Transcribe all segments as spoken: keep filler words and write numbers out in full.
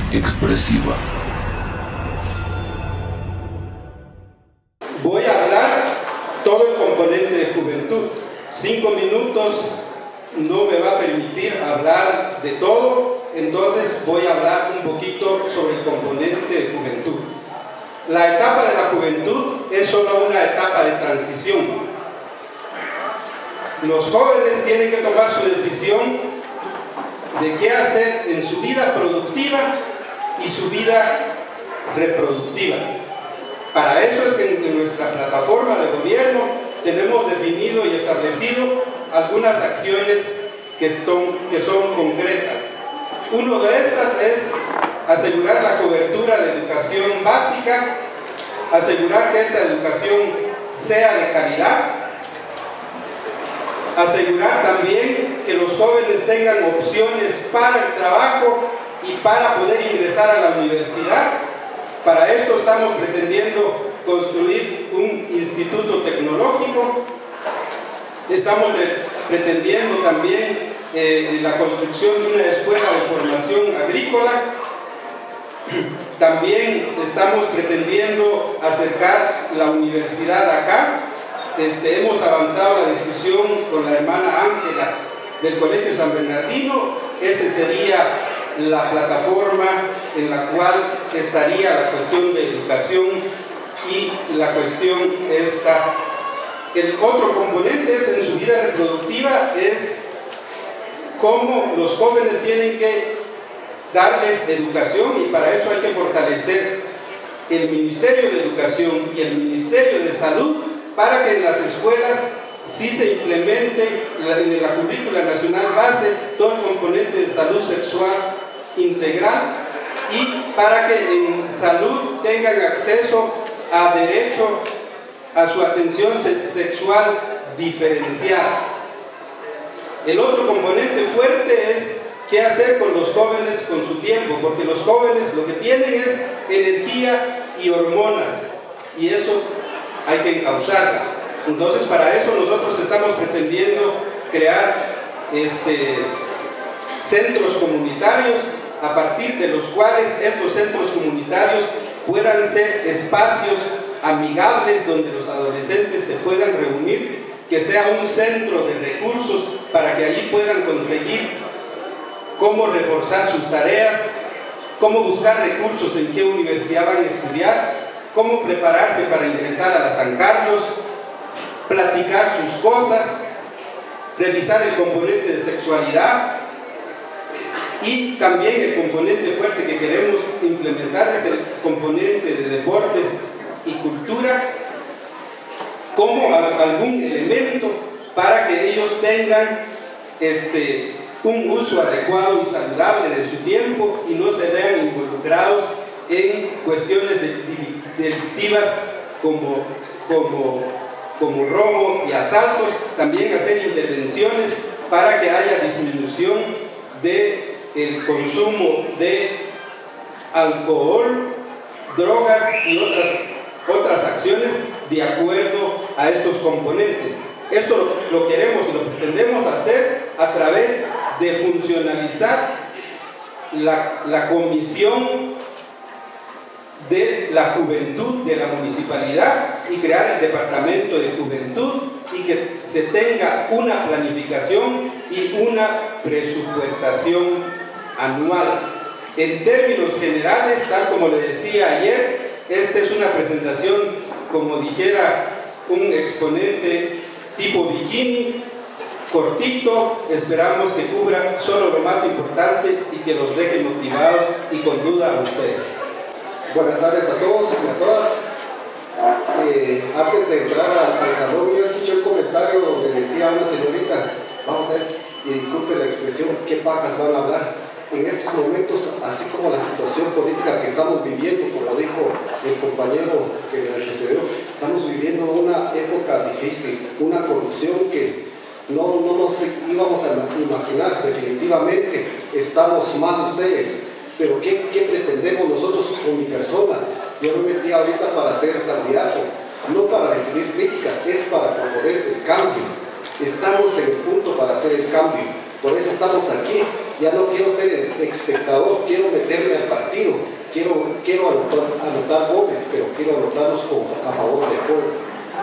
expresiva. Voy a hablar todo el componente de juventud. Cinco minutos no me va a permitir hablar de todo, entonces voy a hablar un poquito sobre el componente de juventud. La etapa de la juventud es solo una etapa de transición. Los jóvenes tienen que tomar su decisión de qué hacer en su vida productiva y su vida reproductiva. Para eso es que en nuestra plataforma de gobierno tenemos definido y establecido algunas acciones que son, que son concretas. Una de estas es asegurar la cobertura de educación básica, asegurar que esta educación sea de calidad, asegurar también que los jóvenes tengan opciones para el trabajo y para poder ingresar a la universidad. Para esto estamos pretendiendo construir un instituto tecnológico, estamos pretendiendo también eh, la construcción de una escuela de formación agrícola. También estamos pretendiendo acercar la universidad acá. Este, hemos avanzado la discusión con la hermana Ángela del Colegio San Bernardino. Esa sería la plataforma en la cual estaría la cuestión de educación y la cuestión esta. El otro componente es en su vida reproductiva, es cómo los jóvenes tienen que darles educación, y para eso hay que fortalecer el Ministerio de Educación y el Ministerio de Salud para que en las escuelas sí se implemente en la currícula nacional base todo el componente de salud sexual integral, y para que en salud tengan acceso a derecho a su atención sexual diferenciada. El otro componente fuerte es qué hacer con los jóvenes con su tiempo, porque los jóvenes lo que tienen es energía y hormonas, y eso hay que encauzarla. Entonces, para eso nosotros estamos pretendiendo crear este, centros comunitarios, a partir de los cuales estos centros comunitarios puedan ser espacios amigables donde los adolescentes se puedan reunir, que sea un centro de recursos para que allí puedan conseguir cómo reforzar sus tareas, cómo buscar recursos en qué universidad van a estudiar, cómo prepararse para ingresar a la San Carlos, platicar sus cosas, revisar el componente de sexualidad, y también el componente fuerte que queremos implementar es el componente de deportes y cultura como algún elemento para que ellos tengan este, un uso adecuado y saludable de su tiempo y no se vean involucrados en cuestiones delictivas como, como, como robo y asaltos. También hacer intervenciones para que haya disminución de el consumo de alcohol, drogas y otras, otras acciones de acuerdo a estos componentes. Esto lo, lo queremos y lo pretendemos hacer a través de funcionalizar la, la comisión de la juventud de la municipalidad y crear el departamento de juventud, y que se tenga una planificación y una presupuestación anual. En términos generales, tal como le decía ayer, esta es una presentación, como dijera un exponente tipo bikini, cortito. Esperamos que cubra solo lo más importante y que los deje motivados y con duda a ustedes. Buenas tardes a todos y a todas. Eh, antes de entrar al, al salón, yo escuché un comentario donde decía una señorita, vamos a ver, y disculpe la expresión, ¿qué pajas van a hablar? En estos momentos, así como la situación política que estamos viviendo, como dijo el compañero que me antecedió, estamos viviendo una época difícil, una corrupción que no, no nos íbamos a imaginar. Definitivamente estamos mal ustedes, pero ¿qué, qué pretendemos nosotros con mi persona? Yo me metí ahorita para ser candidato, no para recibir críticas, es para proponer el cambio. Estamos en el punto para hacer el cambio. Por eso estamos aquí. Ya no quiero ser espectador, quiero meterme al partido, quiero, quiero anotar, anotar goles, pero quiero anotarlos como, a favor del pueblo.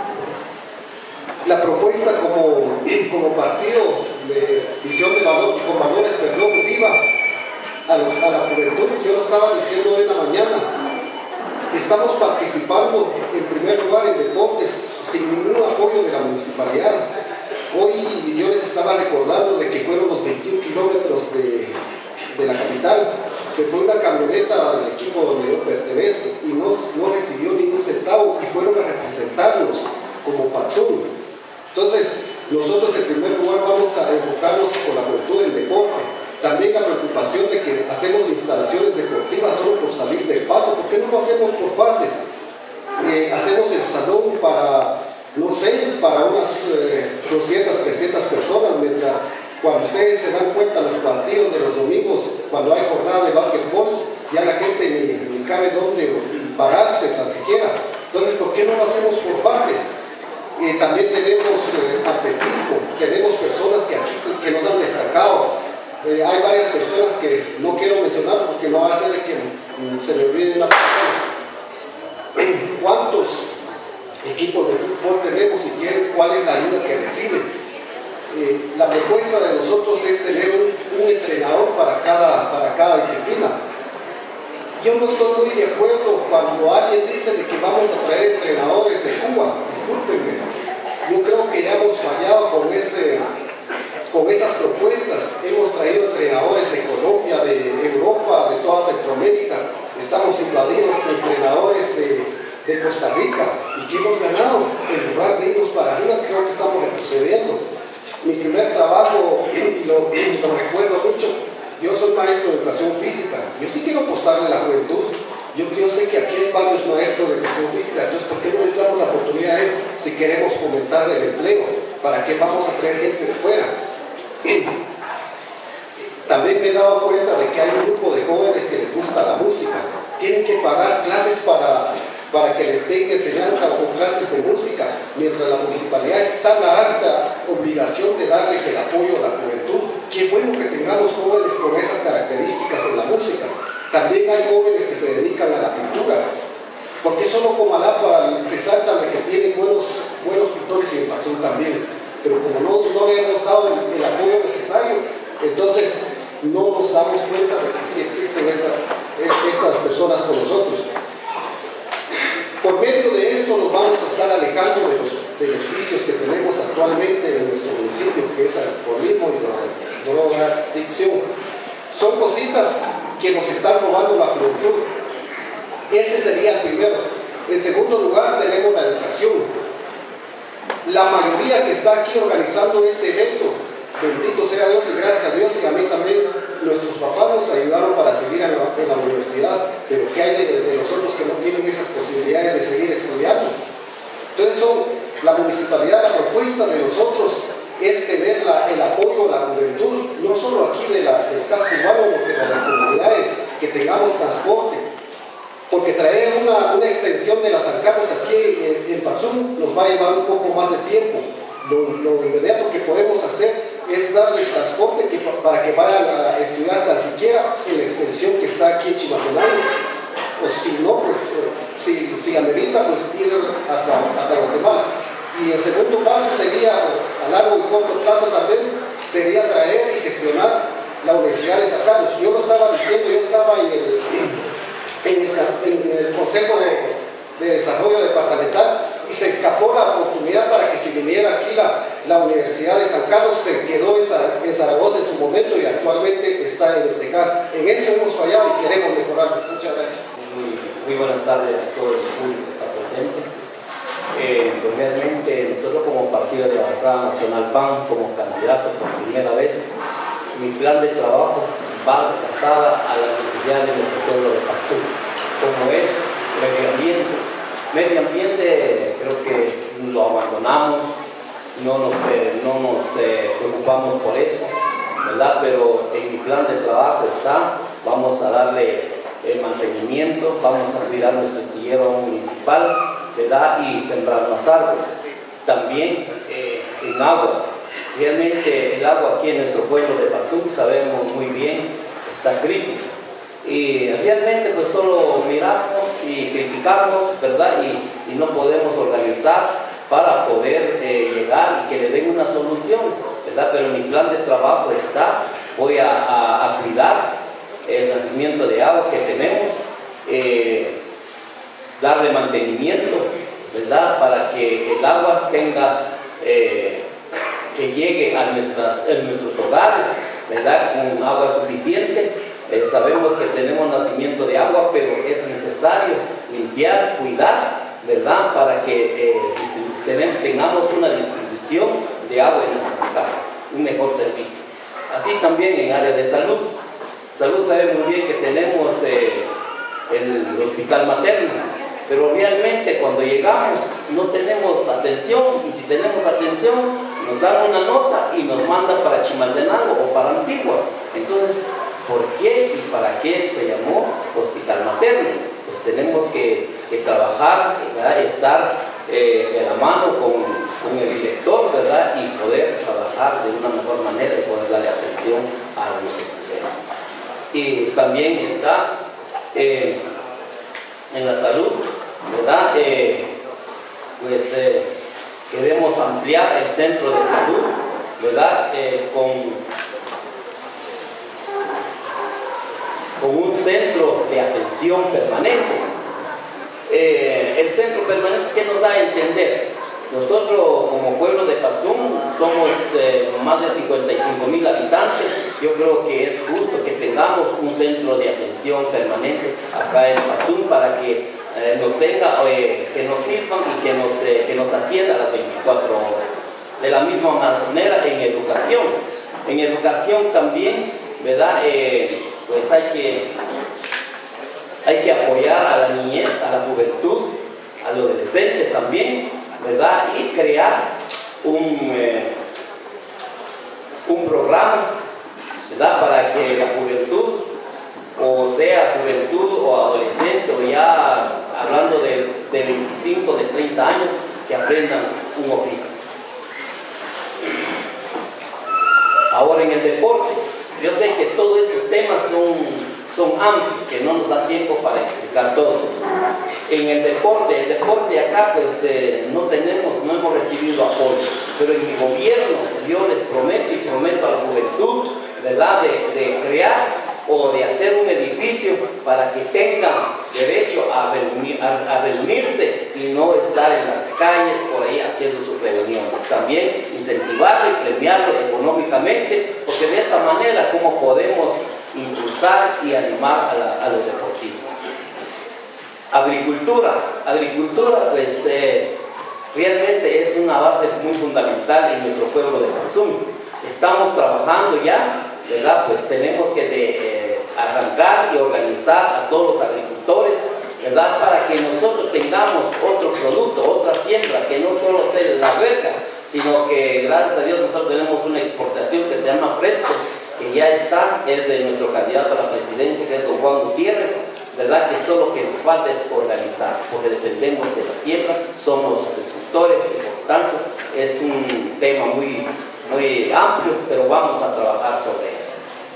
La propuesta como, como partido de visión de valor, con valores, perdón, viva a, los, a la juventud, yo lo estaba diciendo hoy en la mañana, estamos participando en primer lugar en deportes sin ningún apoyo de la municipalidad. Hoy yo les estaba recordando de que fueron los veintiún kilómetros de, de la capital, se fue una camioneta del equipo donde yo pertenezco y no, no recibió ningún centavo y fueron a representarnos como Patzum. Entonces, nosotros en primer lugar vamos a enfocarnos con la juventud del deporte. También la preocupación de que hacemos instalaciones deportivas solo por salir del paso. ¿Por qué no lo hacemos por fases? Eh, hacemos el salón para, no sé, para unas eh, doscientas, trescientas personas, mientras cuando ustedes se dan cuenta los partidos de los domingos, cuando hay jornada de básquetbol, ya la gente ni, ni cabe dónde pararse tan siquiera. Entonces, ¿por qué no lo hacemos por fases? Eh, también tenemos eh, atletismo, tenemos personas que aquí que nos han destacado. Eh, hay varias personas que no quiero mencionar porque no va a ser que mm, se me olvide una persona. ¿Cuántos equipos de fútbol tenemos y qué, cuál es la ayuda que reciben? Eh, la propuesta de nosotros es tener un, un entrenador para cada, para cada disciplina. Yo no estoy muy de acuerdo cuando alguien dice de que vamos a traer entrenadores de Cuba. Discúlpenme, yo creo que ya hemos fallado con, ese, con esas propuestas. Hemos traído entrenadores de Colombia, de Europa, de toda Centroamérica. Estamos invadidos por entrenadores de, de Costa Rica y que hemos ganado. En lugar de irnos para arriba, creo que estamos retrocediendo. Mi primer trabajo, y lo, lo recuerdo mucho, yo soy maestro de educación física. Yo sí quiero apostarle a la juventud. Yo, yo sé que aquí hay varios maestros de educación física, entonces ¿por qué no les damos la oportunidad a ellos si queremos fomentar el empleo? ¿Para qué vamos a traer gente de fuera? También me he dado cuenta de que hay un grupo de jóvenes que les gusta la música. Tienen que pagar clases para, para que les den enseñanza o clases de música, mientras la municipalidad está en la alta obligación de darles el apoyo a la juventud. Qué bueno que tengamos jóvenes con esas características en la música. También hay jóvenes que se dedican a la pintura, porque solo Comalapa resaltan que tienen buenos, buenos pintores y en Patzum también, pero como no, no le hemos dado el, el apoyo necesario, entonces no nos damos cuenta de que sí existen esta, estas personas con nosotros. Por medio de esto nos vamos a estar alejando de los, de los vicios que tenemos actualmente en nuestro municipio, que es el alcoholismo y la drogadicción. Son cositas que nos están robando la juventud. Ese sería el primero. En segundo lugar tenemos la educación. La mayoría que está aquí organizando este evento, bendito sea Dios y gracias a Dios, y a mí también, nuestros papás nos ayudaron para seguir en la, en la universidad, pero ¿qué hay de, de nosotros que no tienen esas posibilidades de seguir estudiando? Entonces son la municipalidad, la propuesta de nosotros es tener la, el apoyo a la juventud, no solo aquí de la, del casco urbano, sino de las comunidades, que tengamos transporte, porque traer una, una extensión de las San Carlos aquí en, en Patzum nos va a llevar un poco más de tiempo. Lo, lo inmediato que podemos hacer es darles transporte que, para que vayan a estudiar tan siquiera en la extensión que está aquí en Chimaltenango, o si no, pues si, si amerita, pues ir hasta, hasta Guatemala. Y el segundo paso sería, a largo y corto plazo también, sería traer y gestionar la Universidad de San Carlos. Yo lo estaba diciendo, yo estaba en el, en el, en el Consejo de, de Desarrollo Departamental y se escapó la oportunidad para que se viniera aquí la, la Universidad de San Carlos. Se quedó en, en Zaragoza en su momento y actualmente está en el Tejar. En eso hemos fallado y queremos mejorar. Muchas gracias. Muy, muy buenas tardes a todo el público que está presente. Eh, realmente nosotros como Partido de Avanzada Nacional P A N, como candidato por primera vez, mi plan de trabajo va basada a las necesidades de nuestro pueblo de Patzum, como es medio ambiente. Medio ambiente creo que lo abandonamos, no nos, eh, no nos eh, preocupamos por eso, ¿verdad? Pero en mi plan de trabajo está, vamos a darle el mantenimiento, vamos a cuidar nuestro astillero municipal, ¿verdad? Y sembrar más árboles. También eh, en agua, Realmente el agua aquí en nuestro pueblo de Patzum, sabemos muy bien, está crítica. Y realmente pues solo miramos y criticamos, ¿verdad? Y, y no podemos organizar para poder eh, llegar y que le den una solución, ¿verdad? Pero mi plan de trabajo está, voy a, a, a cuidar el nacimiento de agua que tenemos, eh, darle mantenimiento, ¿verdad? Para que el agua tenga, eh, que llegue a, nuestras, a nuestros hogares, ¿verdad? Con agua suficiente. Eh, sabemos que tenemos nacimiento de agua, pero es necesario limpiar, cuidar, ¿verdad? Para que eh, tengamos una distribución de agua en nuestras casas, un mejor servicio. Así también en área de salud. Salud sabemos muy bien que tenemos eh, el hospital materno, pero realmente cuando llegamos no tenemos atención, y si tenemos atención nos dan una nota y nos mandan para Chimaltenango o para Antigua. Entonces, ¿por qué y para qué se llamó hospital materno? Pues tenemos que, que trabajar, ¿verdad? Estar eh, de la mano con, con el director, ¿verdad? Y poder trabajar de una mejor manera y poder darle atención a nuestros estudiantes. Y también está eh, en la salud, ¿verdad? Eh, pues eh, queremos ampliar el centro de salud, ¿verdad? Eh, con con un centro de atención permanente. Eh, el centro permanente, ¿qué nos da a entender? Nosotros como pueblo de Patzum somos eh, más de cincuenta y cinco mil habitantes. Yo creo que es justo que tengamos un centro de atención permanente acá en Patzum para que eh, nos tenga, eh, que nos sirvan y que nos, eh, que nos atienda a las veinticuatro horas. De la misma manera en educación. En educación también, ¿verdad? Eh, pues hay que, hay que apoyar a la niñez, a la juventud, al adolescente también, ¿verdad? Y crear un, eh, un programa, ¿verdad? Para que la juventud, o sea juventud o adolescente, o ya hablando de, de veinticinco, de treinta años, que aprendan un oficio. Ahora en el deporte, yo sé que todos estos temas son, son amplios, que no nos da tiempo para explicar todo. En el deporte, el deporte acá pues eh, no tenemos, no hemos recibido apoyo, pero en mi gobierno yo les prometo y prometo a la juventud, ¿verdad?, de, de crear o de hacer un edificio para que tengan derecho a, reunir, a, a reunirse y no estar en las calles por ahí haciendo sus reuniones. También incentivarlo y premiarlo económicamente, porque de esa manera como podemos impulsar y animar a, la, a los deportistas. Agricultura. Agricultura pues eh, realmente es una base muy fundamental en nuestro pueblo de Patzum. Estamos trabajando ya, ¿verdad? Pues tenemos que de, eh, arrancar y organizar a todos los agricultores, ¿verdad? Para que nosotros tengamos otro producto, otra siembra, que no solo sea la huerta, sino que gracias a Dios nosotros tenemos una exportación que se llama Fresco, que ya está, es de nuestro candidato a la presidencia, que es don Juan Gutiérrez, ¿verdad? Que solo que nos falta es organizar, porque dependemos de la siembra, somos agricultores y por tanto es un tema muy, muy amplio, pero vamos a trabajar sobre eso.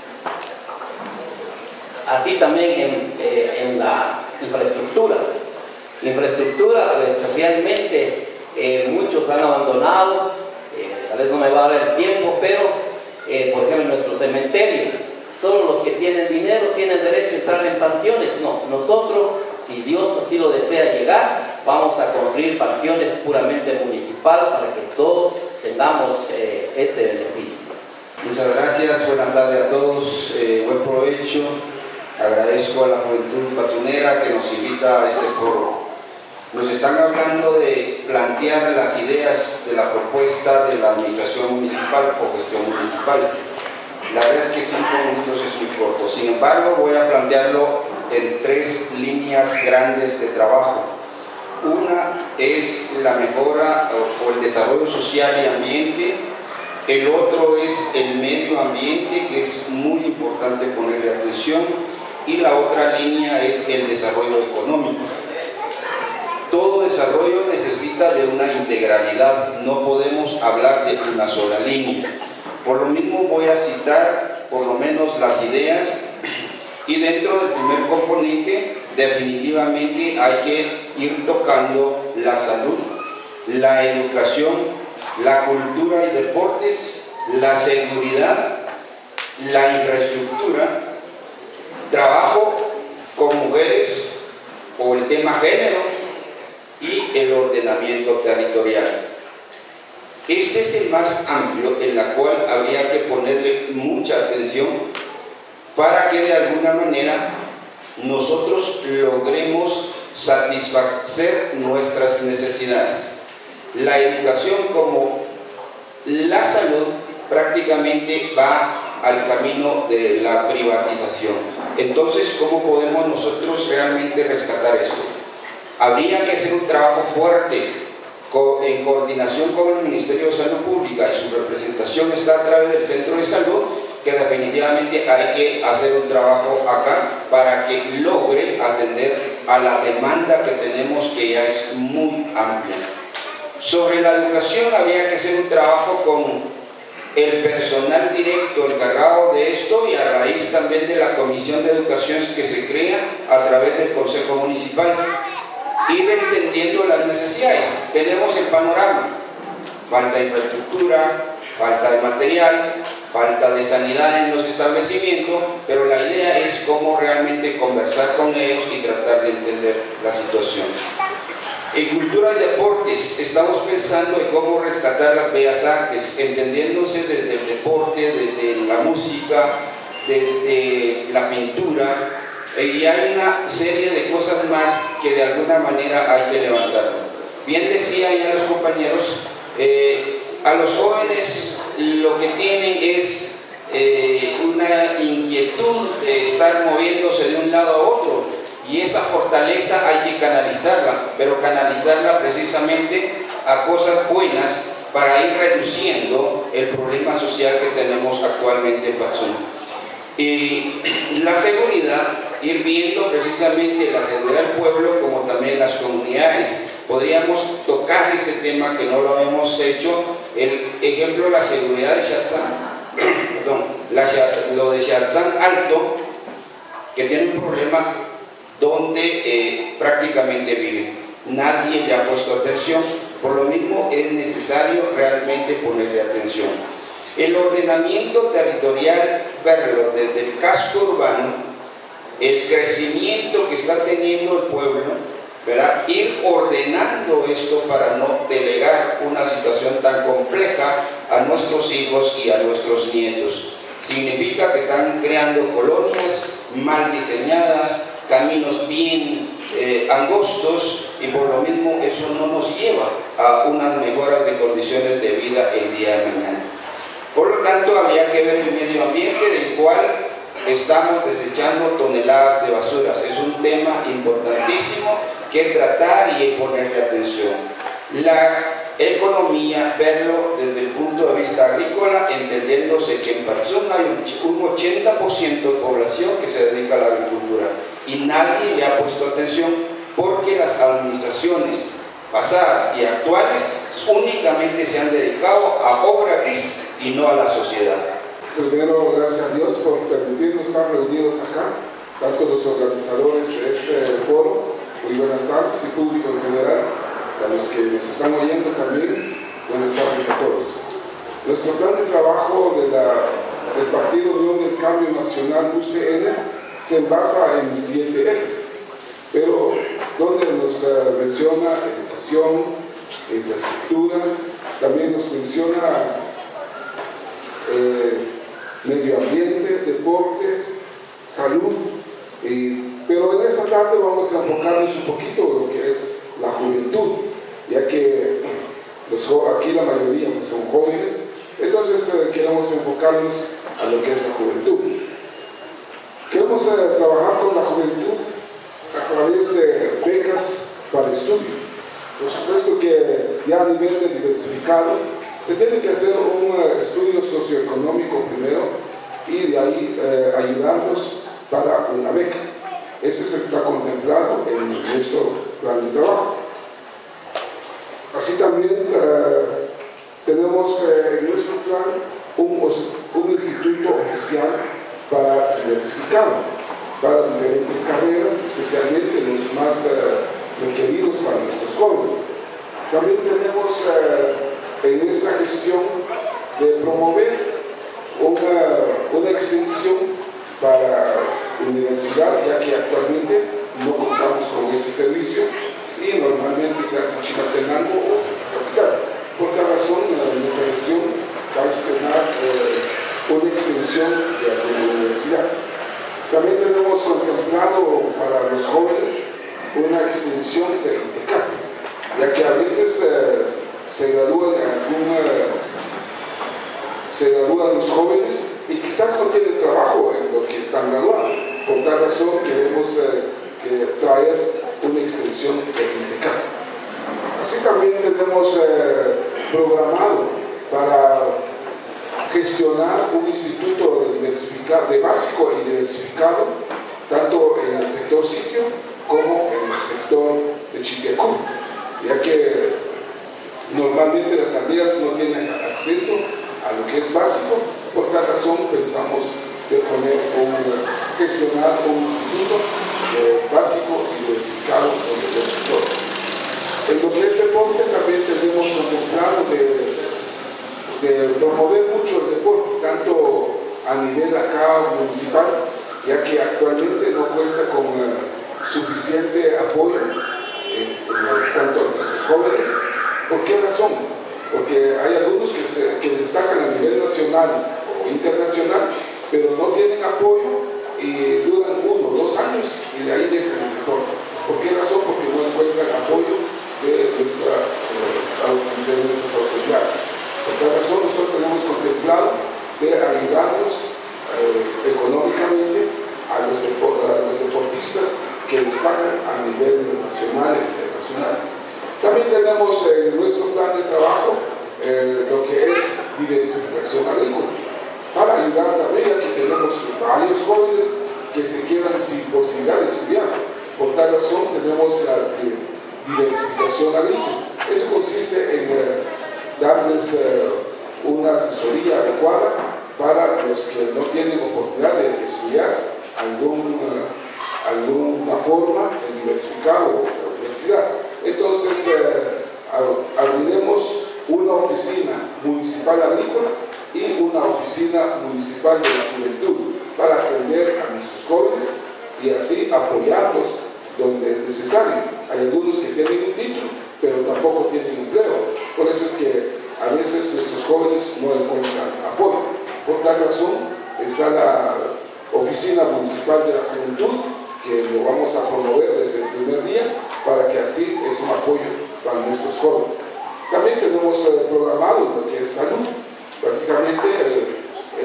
Así también en, eh, en la infraestructura. La infraestructura, pues realmente eh, muchos han abandonado, eh, tal vez no me va a dar el tiempo, pero eh, por ejemplo en nuestro cementerio, solo los que tienen dinero tienen derecho a entrar en panteones. No, nosotros, si Dios así lo desea llegar, vamos a construir panteones puramente municipal para que todos tengamos eh, este beneficio. Muchas gracias, buenas tardes a todos, eh, buen provecho. Agradezco a la juventud patzunera que nos invita a este foro. Nos están hablando de plantear las ideas de la propuesta de la administración municipal o gestión municipal. La verdad es que cinco minutos es muy corto, sin embargo voy a plantearlo en tres líneas grandes de trabajo. Una es la mejora o el desarrollo social y ambiente. El otro es el medio ambiente, que es muy importante ponerle atención. Y la otra línea es el desarrollo económico. Todo desarrollo necesita necesita de una integralidad, no podemos hablar de una sola línea. Por lo mismo voy a citar por lo menos las ideas, y dentro del primer componente definitivamente hay que ir tocando la salud, la educación, la cultura y deportes, la seguridad, la infraestructura, trabajo con mujeres o el tema género y el ordenamiento territorial. Este es el más amplio, en la cual habría que ponerle mucha atención para que de alguna manera nosotros logremos satisfacer nuestras necesidades. La educación como la salud prácticamente va al camino de la privatización. Entonces, ¿cómo podemos nosotros realmente rescatar esto? Habría que hacer un trabajo fuerte en coordinación con el Ministerio de Salud Pública, y su representación está a través del Centro de Salud, que definitivamente hay que hacer un trabajo acá para que logre atender a la demanda que tenemos, que ya es muy amplia. Sobre la educación habría que hacer un trabajo con el personal directo encargado de esto, y a raíz también de la Comisión de Educación que se crea a través del Consejo Municipal, ir entendiendo las necesidades. Tenemos el panorama: falta de infraestructura, falta de material, falta de sanidad en los establecimientos, pero la idea es cómo realmente conversar con ellos y tratar de entender la situación. En cultura y deportes estamos pensando en cómo rescatar las bellas artes, entendiéndose desde el deporte, desde la música, desde la pintura, y hay una serie de cosas más que de alguna manera hay que levantar. Bien decía ya los compañeros, eh, a los jóvenes lo que tienen es eh, una inquietud de estar moviéndose de un lado a otro, y esa fortaleza hay que canalizarla, pero canalizarla precisamente a cosas buenas para ir reduciendo el problema social que tenemos actualmente en Patzún. Y la seguridad, ir viendo precisamente la seguridad del pueblo como también las comunidades. Podríamos tocar este tema que no lo hemos hecho, el ejemplo, la seguridad de Chatzán, perdón, la, lo de Chatzán Alto, que tiene un problema donde eh, prácticamente vive. Nadie le ha puesto atención, por lo mismo es necesario realmente ponerle atención. El ordenamiento territorial, verlo desde el casco urbano, el crecimiento que está teniendo el pueblo, ¿verdad? Ir ordenando esto para no delegar una situación tan compleja a nuestros hijos y a nuestros nietos. Significa que están creando colonias mal diseñadas, caminos bien eh, angostos, y por lo mismo eso no nos lleva a unas mejoras de condiciones de vida el día de mañana. Por lo tanto, habría que ver el medio ambiente, del cual estamos desechando toneladas de basuras. Es un tema importantísimo que tratar y ponerle atención. La economía, verlo desde el punto de vista agrícola, entendiéndose que en Patzún hay un ochenta por ciento de población que se dedica a la agricultura, y nadie le ha puesto atención porque las administraciones pasadas y actuales únicamente se han dedicado a obra gris y no a la sociedad. Primero, gracias a Dios por permitirnos estar reunidos acá, tanto los organizadores de este foro. Muy buenas tardes, y público en general, a los que nos están oyendo también, buenas tardes a todos. Nuestro plan de trabajo de la, del Partido Unión del Cambio Nacional, U C N, se basa en siete ejes, pero donde nos uh, menciona educación, infraestructura, también nos menciona eh, medio ambiente, deporte, salud, y, pero en esta tarde vamos a enfocarnos un poquito en lo que es la juventud, ya que los, aquí la mayoría son jóvenes, entonces eh, queremos enfocarnos a lo que es la juventud. Queremos eh, trabajar con la juventud a través de becas para estudio. Por supuesto que ya a nivel de diversificado se tiene que hacer un uh, estudio socioeconómico primero, y de ahí eh, ayudarnos para una beca. Ese se está contemplado en nuestro plan de trabajo. Así también uh, tenemos uh, en nuestro plan un, un instituto oficial para diversificar, para diferentes carreras, especialmente los más uh, requeridos para nuestros jóvenes. También tenemos uh, en nuestra gestión de promover una, una extensión para la universidad, ya que actualmente no contamos con ese servicio y normalmente se hace en Chimaltenango o en capital. Por tal razón, nuestra gestión va a estrenar eh, una extensión de la universidad. También tenemos contemplado para los jóvenes una extensión de INTECAP, ya que a veces eh, se gradúan alguna, se gradúan los jóvenes y quizás no tienen trabajo en lo que están graduando. Por tal razón queremos eh, que traer una extensión de INTECAP. Así también tenemos eh, programado para gestionar un instituto de, diversificar, de básico y diversificado, tanto en el sector sitio como en el sector de Chipiacú, ya que normalmente las aldeas no tienen acceso a lo que es básico. Por tal razón pensamos de poner un, gestionar un instituto eh, básico y diversificado en el sector. En lo que es deporte también tenemos contemplado de, de promover mucho el deporte, tanto a nivel acá municipal, ya que actualmente no cuenta con uh, suficiente apoyo en, en cuanto a nuestros jóvenes. ¿Por qué razón? Porque hay algunos que, se, que destacan a nivel nacional o internacional, pero no tienen apoyo y duran uno o dos años y de ahí dejan el deporte. ¿Por qué razón? Porque no encuentran apoyo de, nuestra, de nuestras autoridades. Por tal razón nosotros tenemos contemplado de ayudarnos eh, económicamente a los, a los deportistas que destacan a nivel nacional e internacional. También tenemos en nuestro plan de trabajo eh, lo que es diversificación agrícola, para ayudar también a que tenemos varios jóvenes que se quedan sin posibilidad de estudiar. Por tal razón tenemos la diversificación agrícola. Eso consiste en eh, darles eh, una asesoría adecuada para los que no tienen oportunidad de estudiar algún, uh, alguna forma de diversificar o de universidad. Entonces eh, abriremos una oficina municipal agrícola y una oficina municipal de la juventud para atender a nuestros jóvenes y así apoyarlos donde es necesario. Hay algunos que tienen un título, pero tampoco tienen empleo. Por eso es que a veces nuestros jóvenes no encuentran apoyo. Por tal razón está la Oficina Municipal de la Juventud, que lo vamos a promover desde el primer día para que así es un apoyo para nuestros jóvenes. También tenemos eh, programado lo que es salud. Prácticamente eh,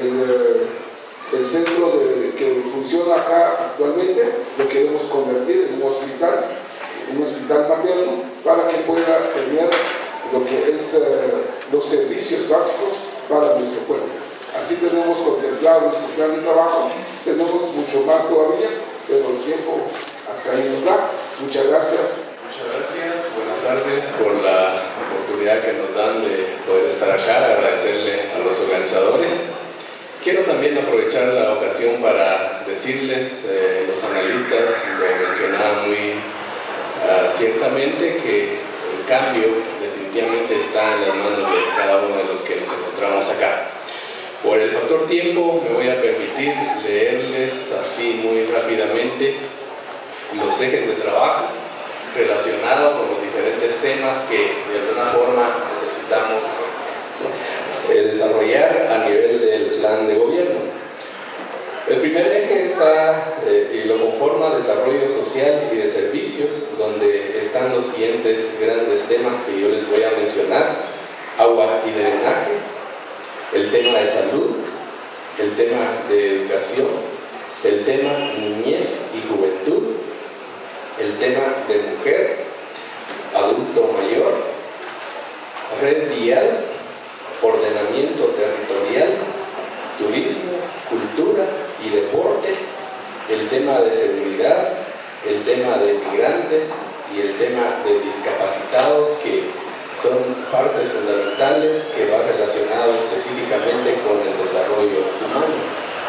el, el centro de, que funciona acá actualmente lo queremos convertir en un hospital, un hospital materno, para que pueda tener lo que es eh, los servicios básicos para nuestro pueblo. Así tenemos contemplado nuestro plan de trabajo. Tenemos mucho más todavía, pero el tiempo hasta ahí nos da. Muchas gracias. Muchas gracias, buenas tardes por la oportunidad que nos dan de poder estar acá, agradecerle a los organizadores. Quiero también aprovechar la ocasión para decirles, eh, los analistas lo mencionaban muy uh, ciertamente, que el cambio definitivamente está en las manos de cada uno de los que nos encontramos acá. Por el factor tiempo me voy a permitir leerles así muy rápidamente los ejes de trabajo relacionados con los diferentes temas que de alguna forma necesitamos eh, desarrollar a nivel del plan de gobierno. El primer eje está eh, y lo conforma desarrollo social y de servicios, donde están los siguientes grandes temas que yo les voy a mencionar: agua y drenaje, el tema de salud, el tema de educación, el tema niñez y juventud, el tema de mujer, adulto mayor, red vial, ordenamiento territorial, turismo, cultura y deporte, el tema de seguridad, el tema de migrantes y el tema de discapacitados, que son partes fundamentales que van relacionadas específicamente con el desarrollo humano.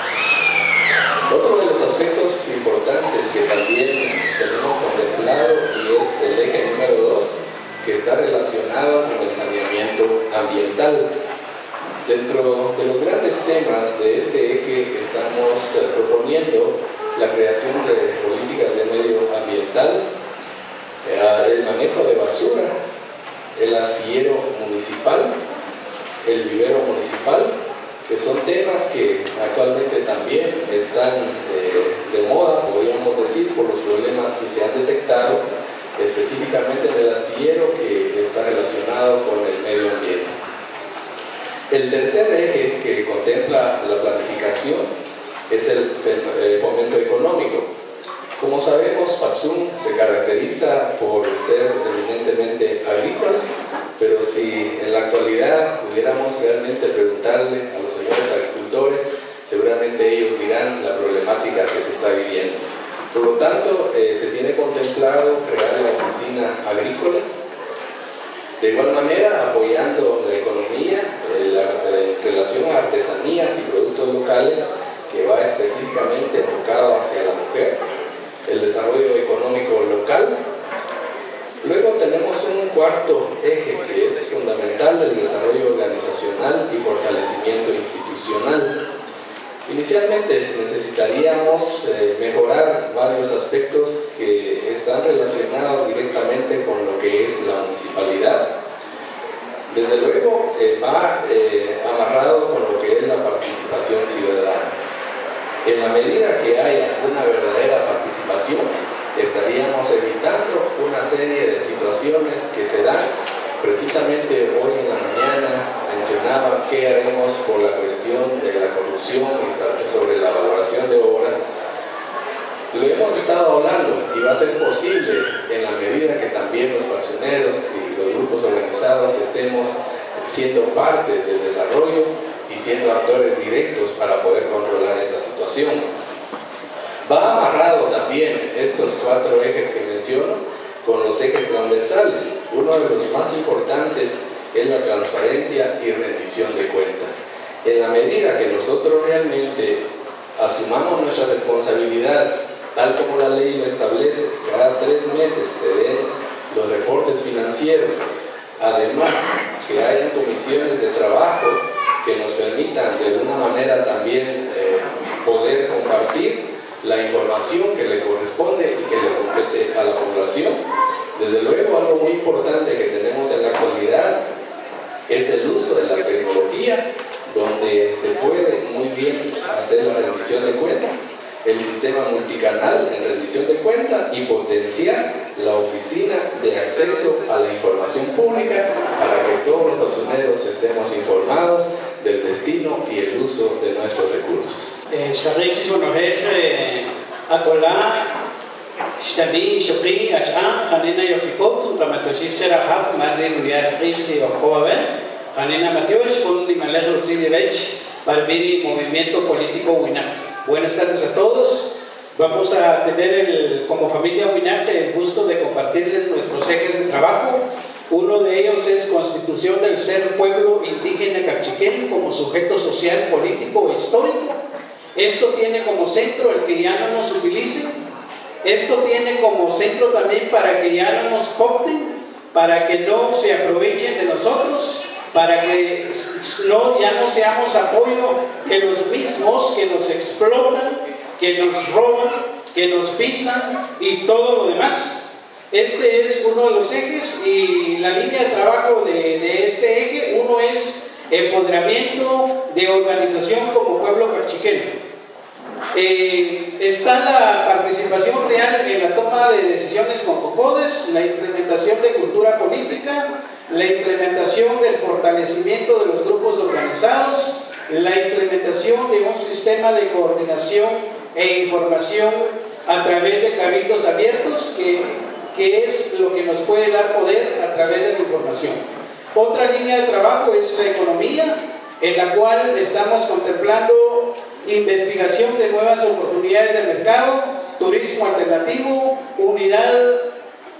Otro de los aspectos importantes que también tenemos contemplado y es el eje número dos, que está relacionado con el saneamiento ambiental. Dentro de los grandes temas de este eje estamos eh, proponiendo la creación de políticas de medio ambiental, eh, el manejo de basura, el astillero municipal, el vivero municipal, que son temas que actualmente también están eh, de moda, podríamos decir, por los problemas que se han detectado específicamente en el astillero, que está relacionado con el medio ambiente. El tercer eje que contempla la planificación es el fomento económico. Como sabemos, Paxum se caracteriza por ser eminentemente agrícola, pero si en la actualidad pudiéramos realmente preguntarle a los señores agricultores, seguramente ellos dirán la problemática que se está viviendo. Por lo tanto, eh, se tiene contemplado crear la oficina agrícola, de igual manera apoyando la economía eh, la, eh, en relación a artesanías y productos locales, que va específicamente enfocado hacia la mujer, el desarrollo económico local. Luego tenemos un cuarto eje que es fundamental, el desarrollo organizacional y fortalecimiento institucional. Inicialmente necesitaríamos eh, mejorar varios aspectos que están relacionados directamente con lo que es la municipalidad. Desde luego eh, va eh, amarrado con lo que es la participación ciudadana. En la medida que haya una verdadera participación, estaríamos evitando una serie de situaciones que se dan. Precisamente hoy en la mañana mencionaba qué haremos por la cuestión de la corrupción y sobre la valoración de obras. Lo hemos estado hablando y va a ser posible en la medida que también los paxoneros y los grupos organizados estemos siendo parte del desarrollo y siendo actores directos para poder controlar esta situación. Va amarrado también estos cuatro ejes que menciono con los ejes transversales. Uno de los más importantes es la transparencia y rendición de cuentas. En la medida que nosotros realmente asumamos nuestra responsabilidad, tal como la ley lo establece, cada tres meses se den los reportes financieros, además que hayan comisiones de trabajo que nos permitan de alguna manera también eh, poder compartir la información que le corresponde y que le compete a la población. Desde luego, algo muy importante que tenemos en la actualidad es el uso de la tecnología, donde se puede muy bien hacer la rendición de cuentas, el sistema multicanal en rendición de cuentas y potenciar la oficina de acceso a la información pública para que todos los paxoneros estemos informados del destino y el uso de nuestros recursos. שריש ונוהג הקולה שתני שוקי השעה חנינה יופיקות ומתושיך שרחב מרין וירחיק יוקובה חנינה Mateos con Nimalej Rutzilevich Barbiri Movimiento Político Huinac. Buenas tardes a todos. Vamos a tener el, como familia Huinac el gusto de compartirles nuestros ejes de trabajo. Uno de ellos es constitución del ser pueblo indígena cachiquén como sujeto social, político e histórico. Esto tiene como centro el que ya no nos utilicen. Esto tiene como centro también para que ya no nos coopten, para que no se aprovechen de nosotros, para que no, ya no seamos apoyo de los mismos que nos explotan, que nos roban, que nos pisan y todo lo demás. Este es uno de los ejes y la línea de trabajo de, de este eje, uno es empoderamiento de organización como pueblo cachiquén. Eh, está la participación real en la toma de decisiones con COCODES, la implementación de cultura política, la implementación del fortalecimiento de los grupos organizados, la implementación de un sistema de coordinación e información a través de cabildos abiertos que, que es lo que nos puede dar poder a través de la información. Otra línea de trabajo es la economía, en la cual estamos contemplando investigación de nuevas oportunidades de mercado, turismo alternativo, unidad,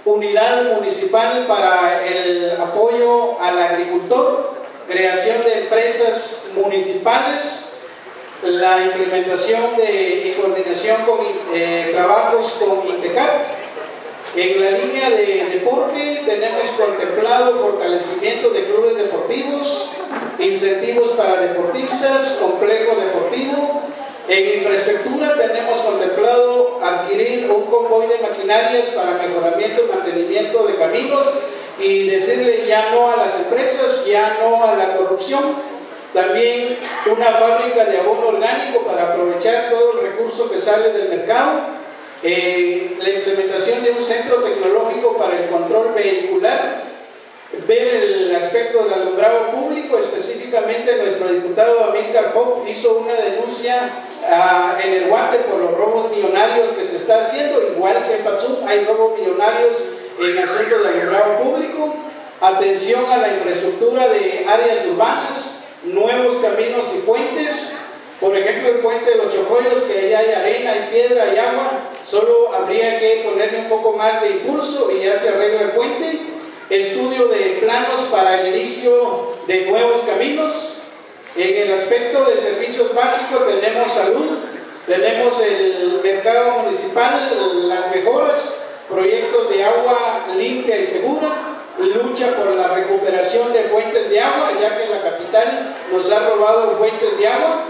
unidad municipal para el apoyo al agricultor, creación de empresas municipales, la implementación de y coordinación con eh, trabajos con INTECAT. En la línea de deporte tenemos contemplado fortalecimiento de clubes deportivos, incentivos para deportistas, complejo deportivo. En infraestructura tenemos contemplado adquirir un convoy de maquinarias para mejoramiento y mantenimiento de caminos y decirle ya no a las empresas, ya no a la corrupción. También una fábrica de abono orgánico para aprovechar todo el recurso que sale del mercado. Eh, la implementación de un centro tecnológico para el control vehicular, ver el aspecto del alumbrado público. Específicamente nuestro diputado Amílcar Pop hizo una denuncia uh, en el Guate por los robos millonarios que se está haciendo, igual que en Patzú hay robos millonarios en asuntos de alumbrado público. Atención a la infraestructura de áreas urbanas, nuevos caminos y puentes. Por ejemplo, el puente de los Chocollos, que allá hay arena, hay piedra, hay agua, solo habría que ponerle un poco más de impulso y ya se arregla el puente. Estudio de planos para el inicio de nuevos caminos. En el aspecto de servicios básicos tenemos salud, tenemos el mercado municipal, las mejoras, proyectos de agua limpia y segura, lucha por la recuperación de fuentes de agua, ya que la capital nos ha robado fuentes de agua.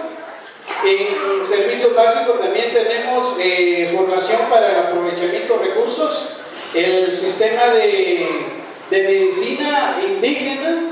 En servicios básicos también tenemos eh, formación para el aprovechamiento de recursos, el sistema de, de medicina indígena.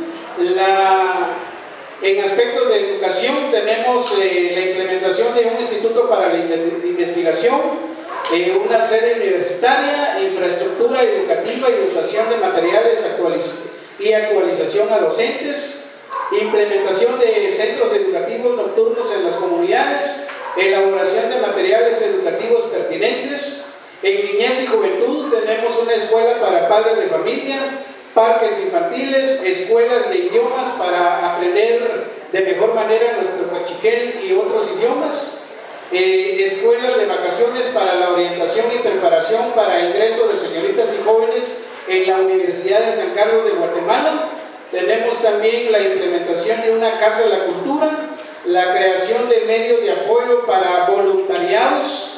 La, en aspectos de educación tenemos eh, la implementación de un instituto para la investigación, eh, una sede universitaria, infraestructura educativa y educación de materiales actualiz y actualización a docentes, implementación de centros educativos nocturnos en las comunidades, elaboración de materiales educativos pertinentes. En niñez y juventud tenemos una escuela para padres de familia, parques infantiles, escuelas de idiomas para aprender de mejor manera nuestro cachiquel y otros idiomas, eh, escuelas de vacaciones para la orientación y preparación para ingreso de señoritas y jóvenes en la Universidad de San Carlos de Guatemala. Tenemos también la implementación de una Casa de la Cultura, la creación de medios de apoyo para voluntariados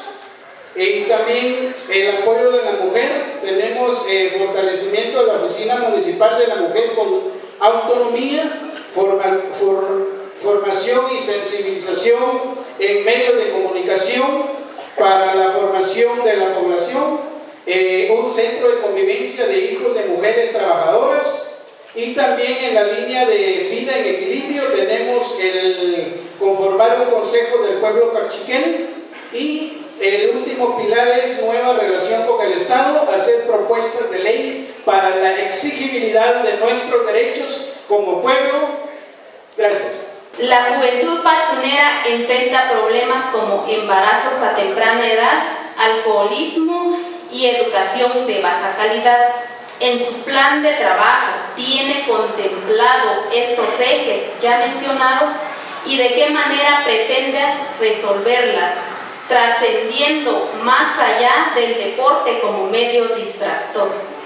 y también el apoyo de la mujer. Tenemos el fortalecimiento de la Oficina Municipal de la Mujer con autonomía, forma, for, formación y sensibilización en medios de comunicación para la formación de la población, eh, un centro de convivencia de hijos de mujeres trabajadoras. Y también en la línea de vida en equilibrio tenemos el conformar un consejo del pueblo cachiquel, y el último pilar es nueva relación con el Estado, hacer propuestas de ley para la exigibilidad de nuestros derechos como pueblo. Gracias. La juventud patzunera enfrenta problemas como embarazos a temprana edad, alcoholismo y educación de baja calidad. En su plan de trabajo tiene contemplado estos ejes ya mencionados y de qué manera pretende resolverlas, trascendiendo más allá del deporte como medio distractor.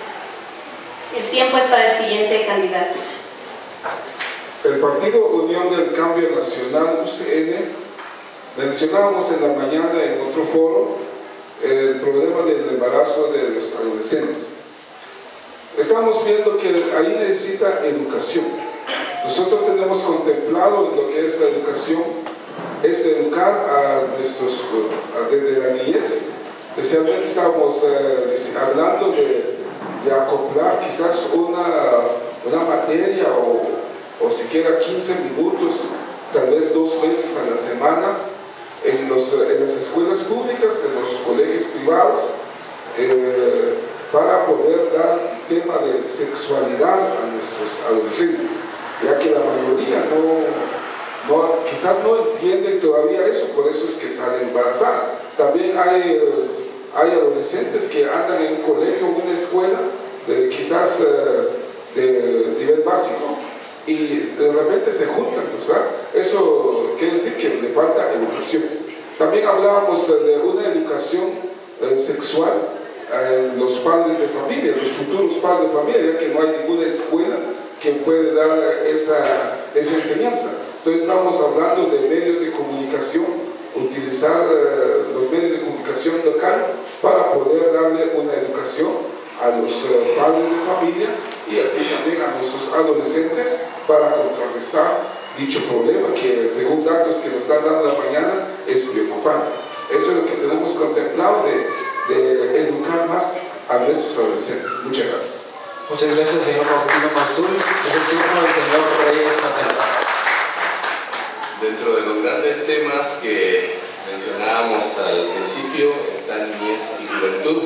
El tiempo es para el siguiente candidato. El Partido Unión del Cambio Nacional, U C N, mencionábamos en la mañana en otro foro el problema del embarazo de los adolescentes. Estamos viendo que ahí necesita educación. Nosotros tenemos contemplado en lo que es la educación, es educar a nuestros, a, desde la niñez. Especialmente estamos eh, hablando de, de acoplar quizás una, una materia o, o siquiera quince minutos, tal vez dos veces a la semana, en, los, en las escuelas públicas, en los colegios privados, eh, para poder dar tema de sexualidad a nuestros adolescentes, ya que la mayoría no, no, quizás no entienden todavía eso, por eso es que salen embarazadas. También hay, hay adolescentes que andan en un colegio, en una escuela, de, quizás eh, de nivel básico, y de repente se juntan, ¿verdad? Eso quiere decir que le falta educación. También hablábamos de una educación eh, sexual eh, los padres de familia, los futuros padres de familia, ya que no hay ninguna escuela que puede dar esa, esa enseñanza. Entonces estamos hablando de medios de comunicación, utilizar eh, los medios de comunicación local para poder darle una educación a los eh, padres de familia y así también a nuestros adolescentes para contrarrestar dicho problema que, según datos que nos están dando la mañana, es preocupante. Eso es lo que tenemos contemplado de, de educar más a nuestros adolescentes. Muchas gracias. Muchas gracias, señor Faustino Mazul. Es el turno del señor Reyes Mateo. Dentro de los grandes temas que mencionábamos al principio está niñez y juventud.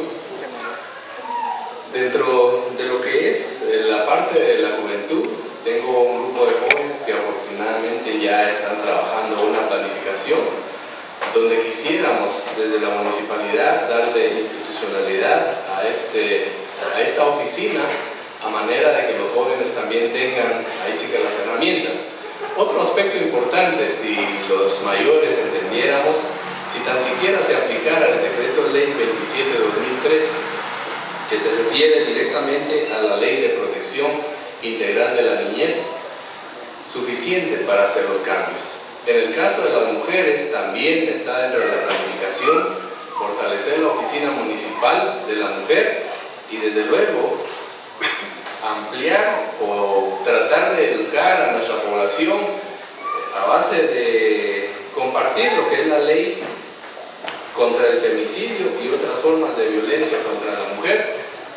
Dentro de lo que es la parte de la juventud, tengo un grupo de jóvenes que afortunadamente ya están trabajando una planificación donde quisiéramos desde la municipalidad darle institucionalidad a, este, a esta oficina a manera de que los jóvenes también tengan ahí sí que las herramientas. Otro aspecto importante, si los mayores entendiéramos, si tan siquiera se aplicara el decreto ley veintisiete de dos mil tres, que se refiere directamente a la ley de protección integral de la niñez, suficiente para hacer los cambios. En el caso de las mujeres también está dentro de la planificación fortalecer la oficina municipal de la mujer y desde luego ampliar o tratar de educar a nuestra población a base de compartir lo que es la ley contra el femicidio y otras formas de violencia contra la mujer.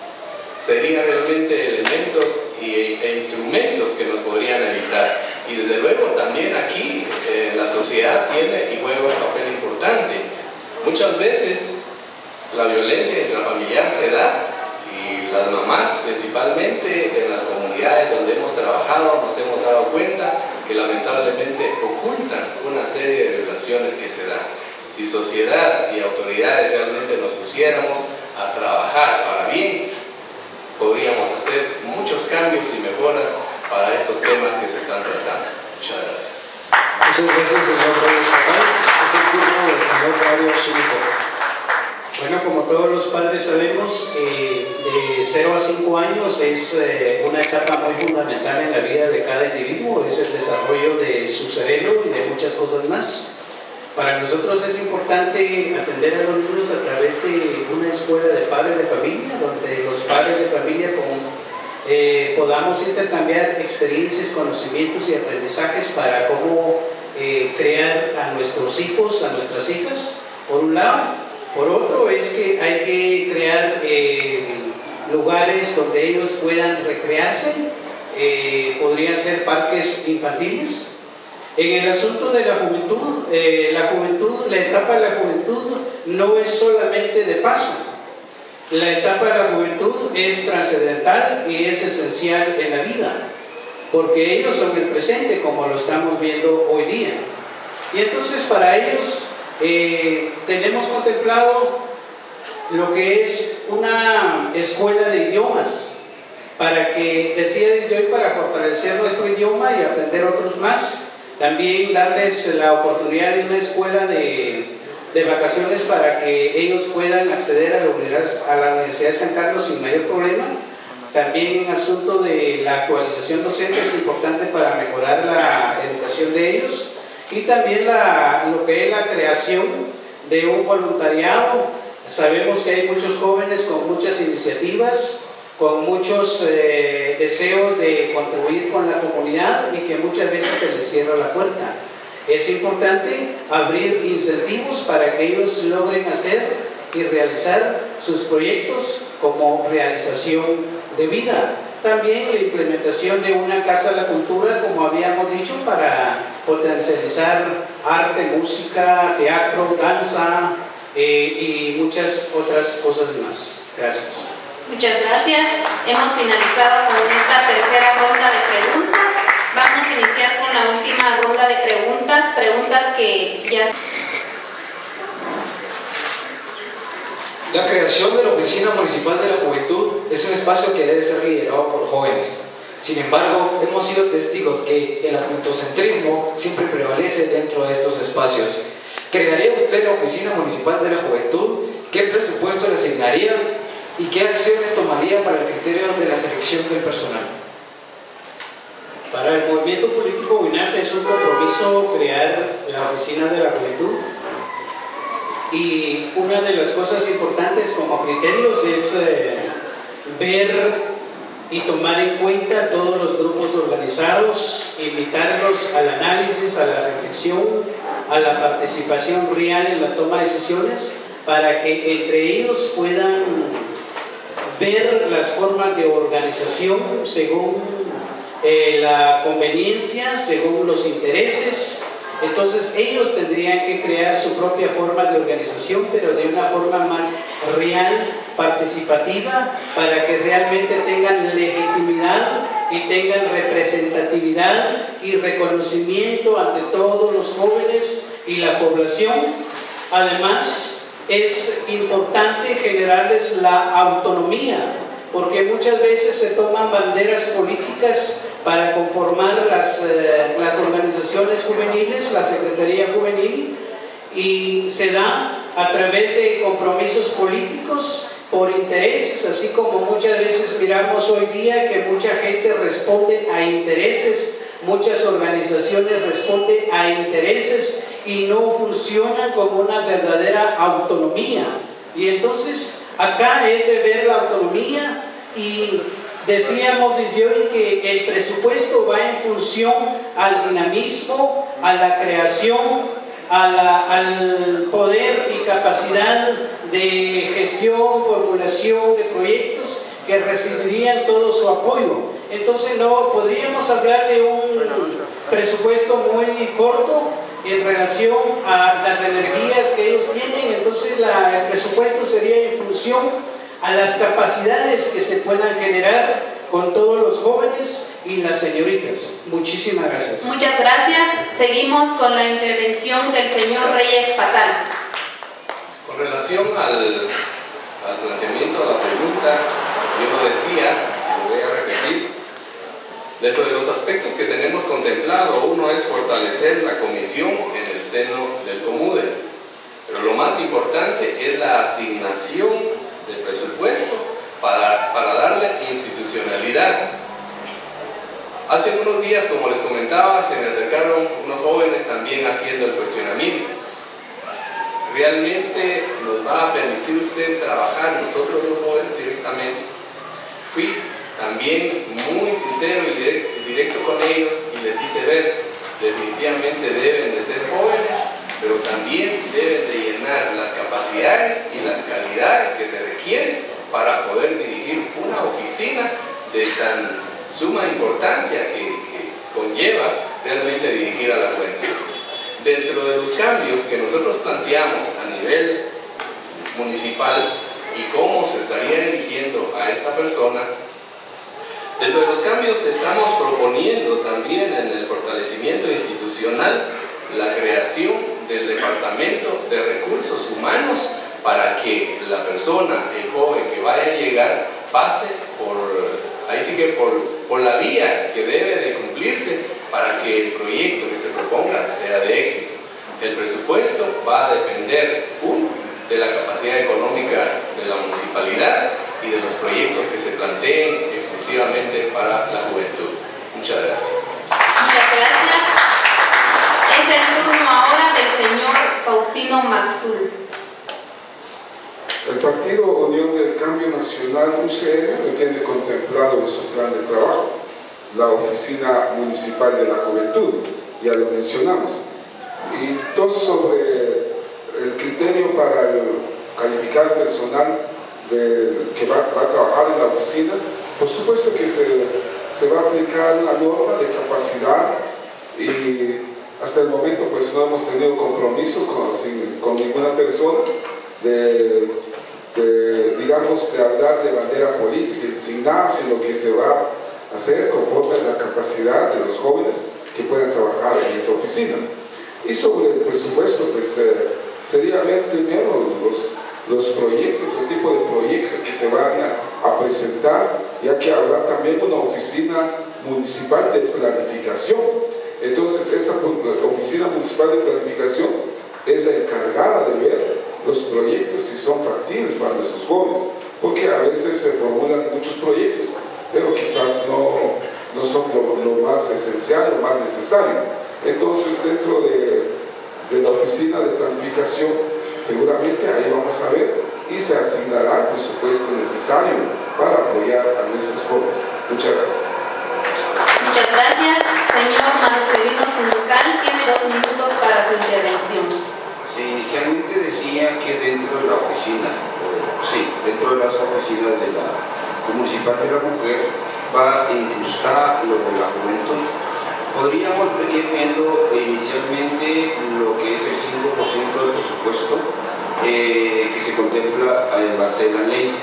Serían realmente elementos y, e instrumentos que nos podrían evitar. Y desde luego también aquí eh, la sociedad tiene y juega un papel importante. Muchas veces la violencia intrafamiliar se da y las mamás, principalmente en las comunidades donde hemos trabajado, nos hemos dado cuenta que lamentablemente ocultan una serie de violaciones que se dan. Si sociedad y autoridades realmente nos pusiéramos a trabajar para bien, podríamos hacer muchos cambios y mejoras para estos temas que se están tratando. Muchas gracias. Muchas gracias, señor Reyes Mateo. Es el turno del señor Mario Zúñiga. Bueno, como todos los padres sabemos, eh, de cero a cinco años es eh, una etapa muy fundamental en la vida de cada individuo, es el desarrollo de su cerebro y de muchas cosas más. Para nosotros es importante atender a los niños a través de una escuela de padres de familia, donde los padres de familia con, eh, podamos intercambiar experiencias, conocimientos y aprendizajes para cómo eh, crear a nuestros hijos, a nuestras hijas, por un lado. Por otro es que hay que crear eh, lugares donde ellos puedan recrearse, eh, podrían ser parques infantiles. En el asunto de la juventud, eh, la juventud, la etapa de la juventud no es solamente de paso. La etapa de la juventud es trascendental y es esencial en la vida, porque ellos son el presente como lo estamos viendo hoy día. Y entonces para ellos eh, tenemos contemplado lo que es una escuela de idiomas, para que, decía desde hoy, para fortalecer nuestro idioma y aprender otros más. También darles la oportunidad de una escuela de, de vacaciones para que ellos puedan acceder a la, Universidad, a la Universidad de San Carlos sin mayor problema. También en asunto de la actualización docente es importante para mejorar la educación de ellos. Y también la, lo que es la creación de un voluntariado. Sabemos que hay muchos jóvenes con muchas iniciativas, con muchos eh, deseos de contribuir con la comunidad y que muchas veces se les cierra la puerta. Es importante abrir incentivos para que ellos logren hacer y realizar sus proyectos como realización de vida. También la implementación de una casa de la cultura, como habíamos dicho, para potencializar arte, música, teatro, danza eh, y muchas otras cosas más. Gracias. Muchas gracias. Hemos finalizado con esta tercera ronda de preguntas. Vamos a iniciar con la última ronda de preguntas, preguntas que ya... La creación de la Oficina Municipal de la Juventud es un espacio que debe ser liderado por jóvenes. Sin embargo, hemos sido testigos que el adultocentrismo siempre prevalece dentro de estos espacios. ¿Crearía usted la Oficina Municipal de la Juventud? ¿Qué presupuesto le asignaría? ¿Y qué acciones tomaría para el criterio de la selección del personal? Para el movimiento político UINAF es un compromiso crear la Oficina de la Juventud, y una de las cosas importantes como criterios es eh, ver y tomar en cuenta todos los grupos organizados, invitarlos al análisis, a la reflexión, a la participación real en la toma de decisiones, para que entre ellos puedan ver las formas de organización según eh, la conveniencia, según los intereses. Entonces ellos tendrían que crear su propia forma de organización, pero de una forma más real, participativa, para que realmente tengan legitimidad y tengan representatividad y reconocimiento ante todos los jóvenes y la población. Además, es importante generarles la autonomía, porque muchas veces se toman banderas políticas para conformar las, eh, las organizaciones juveniles, la Secretaría Juvenil, y se da a través de compromisos políticos por intereses, así como muchas veces miramos hoy día que mucha gente responde a intereses, muchas organizaciones responden a intereses y no funcionan con una verdadera autonomía. Y entonces acá es de ver la autonomía, y decíamos desde hoy que el presupuesto va en función al dinamismo, a la creación, a la, al poder y capacidad de gestión, formulación de proyectos que recibirían todo su apoyo. Entonces no podríamos hablar de un presupuesto muy corto en relación a las energías que ellos tienen. Entonces la, el presupuesto sería en función a las capacidades que se puedan generar con todos los jóvenes y las señoritas. Muchísimas gracias. Muchas gracias. Seguimos con la intervención del señor Reyes Patal. Con relación al, al planteamiento de la pregunta, yo lo decía, y lo voy a repetir, dentro de los aspectos que tenemos contemplado, uno es fortalecer la comisión en el seno del COMUDE, pero lo más importante es la asignación de presupuesto para, para darle institucionalidad. Hace unos días, como les comentaba, se me acercaron unos jóvenes también haciendo el cuestionamiento. ¿Realmente nos va a permitir usted trabajar nosotros los jóvenes directamente? Fui también muy sincero y directo, directo con ellos y les hice ver, definitivamente deben de ser jóvenes, pero también deben de llenar las capacidades y las calidades que se requieren para poder dirigir una oficina de tan suma importancia que, que conlleva realmente dirigir a la juventud. Dentro de los cambios que nosotros planteamos a nivel municipal y cómo se estaría eligiendo a esta persona, dentro de los cambios estamos proponiendo también en el fortalecimiento institucional la creación del Departamento de Recursos Humanos para que la persona, el joven que vaya a llegar, pase por, ahí sí que por, por la vía que debe de cumplirse para que el proyecto que se proponga sea de éxito. El presupuesto va a depender, uno, de la capacidad económica de la municipalidad y de los proyectos que se planteen exclusivamente para la juventud. Muchas gracias. Muchas gracias. Es el turno ahora del señor Faustino Maxul. El Partido Unión del Cambio Nacional, U C N, lo tiene contemplado en su plan de trabajo, la Oficina Municipal de la Juventud, ya lo mencionamos. Y dos, sobre el criterio para el calificar personal del, que va, va a trabajar en la oficina. Por supuesto que se, se va a aplicar una norma de capacidad, y hasta el momento pues no hemos tenido compromiso con, sin, con ninguna persona de, de, digamos, de hablar de manera política, sin nada, sino que se va a hacer conforme a la capacidad de los jóvenes que pueden trabajar en esa oficina. Y sobre el presupuesto, pues eh, sería ver primero los, los proyectos, el tipo de proyectos que se van a, a presentar, ya que habrá también una oficina municipal de planificación. Entonces esa oficina municipal de planificación es la encargada de ver los proyectos si son factibles para nuestros jóvenes. porque a veces se formulan muchos proyectos, pero quizás no, no son lo, lo más esencial, lo más necesario. Entonces, dentro de, de la oficina de planificación, seguramente ahí vamos a ver y se asignará el presupuesto necesario para apoyar a nuestros jóvenes. Muchas gracias. Muchas gracias. Señor Marcelino Sindical, tiene dos minutos para su intervención. Sí, inicialmente decía que dentro de la oficina, sí, dentro de las oficinas de la Municipal de la Mujer va a incrustar lo de la juventud. Podríamos venir viendo inicialmente lo que es el cinco por ciento del presupuesto eh, que se contempla en base de la ley,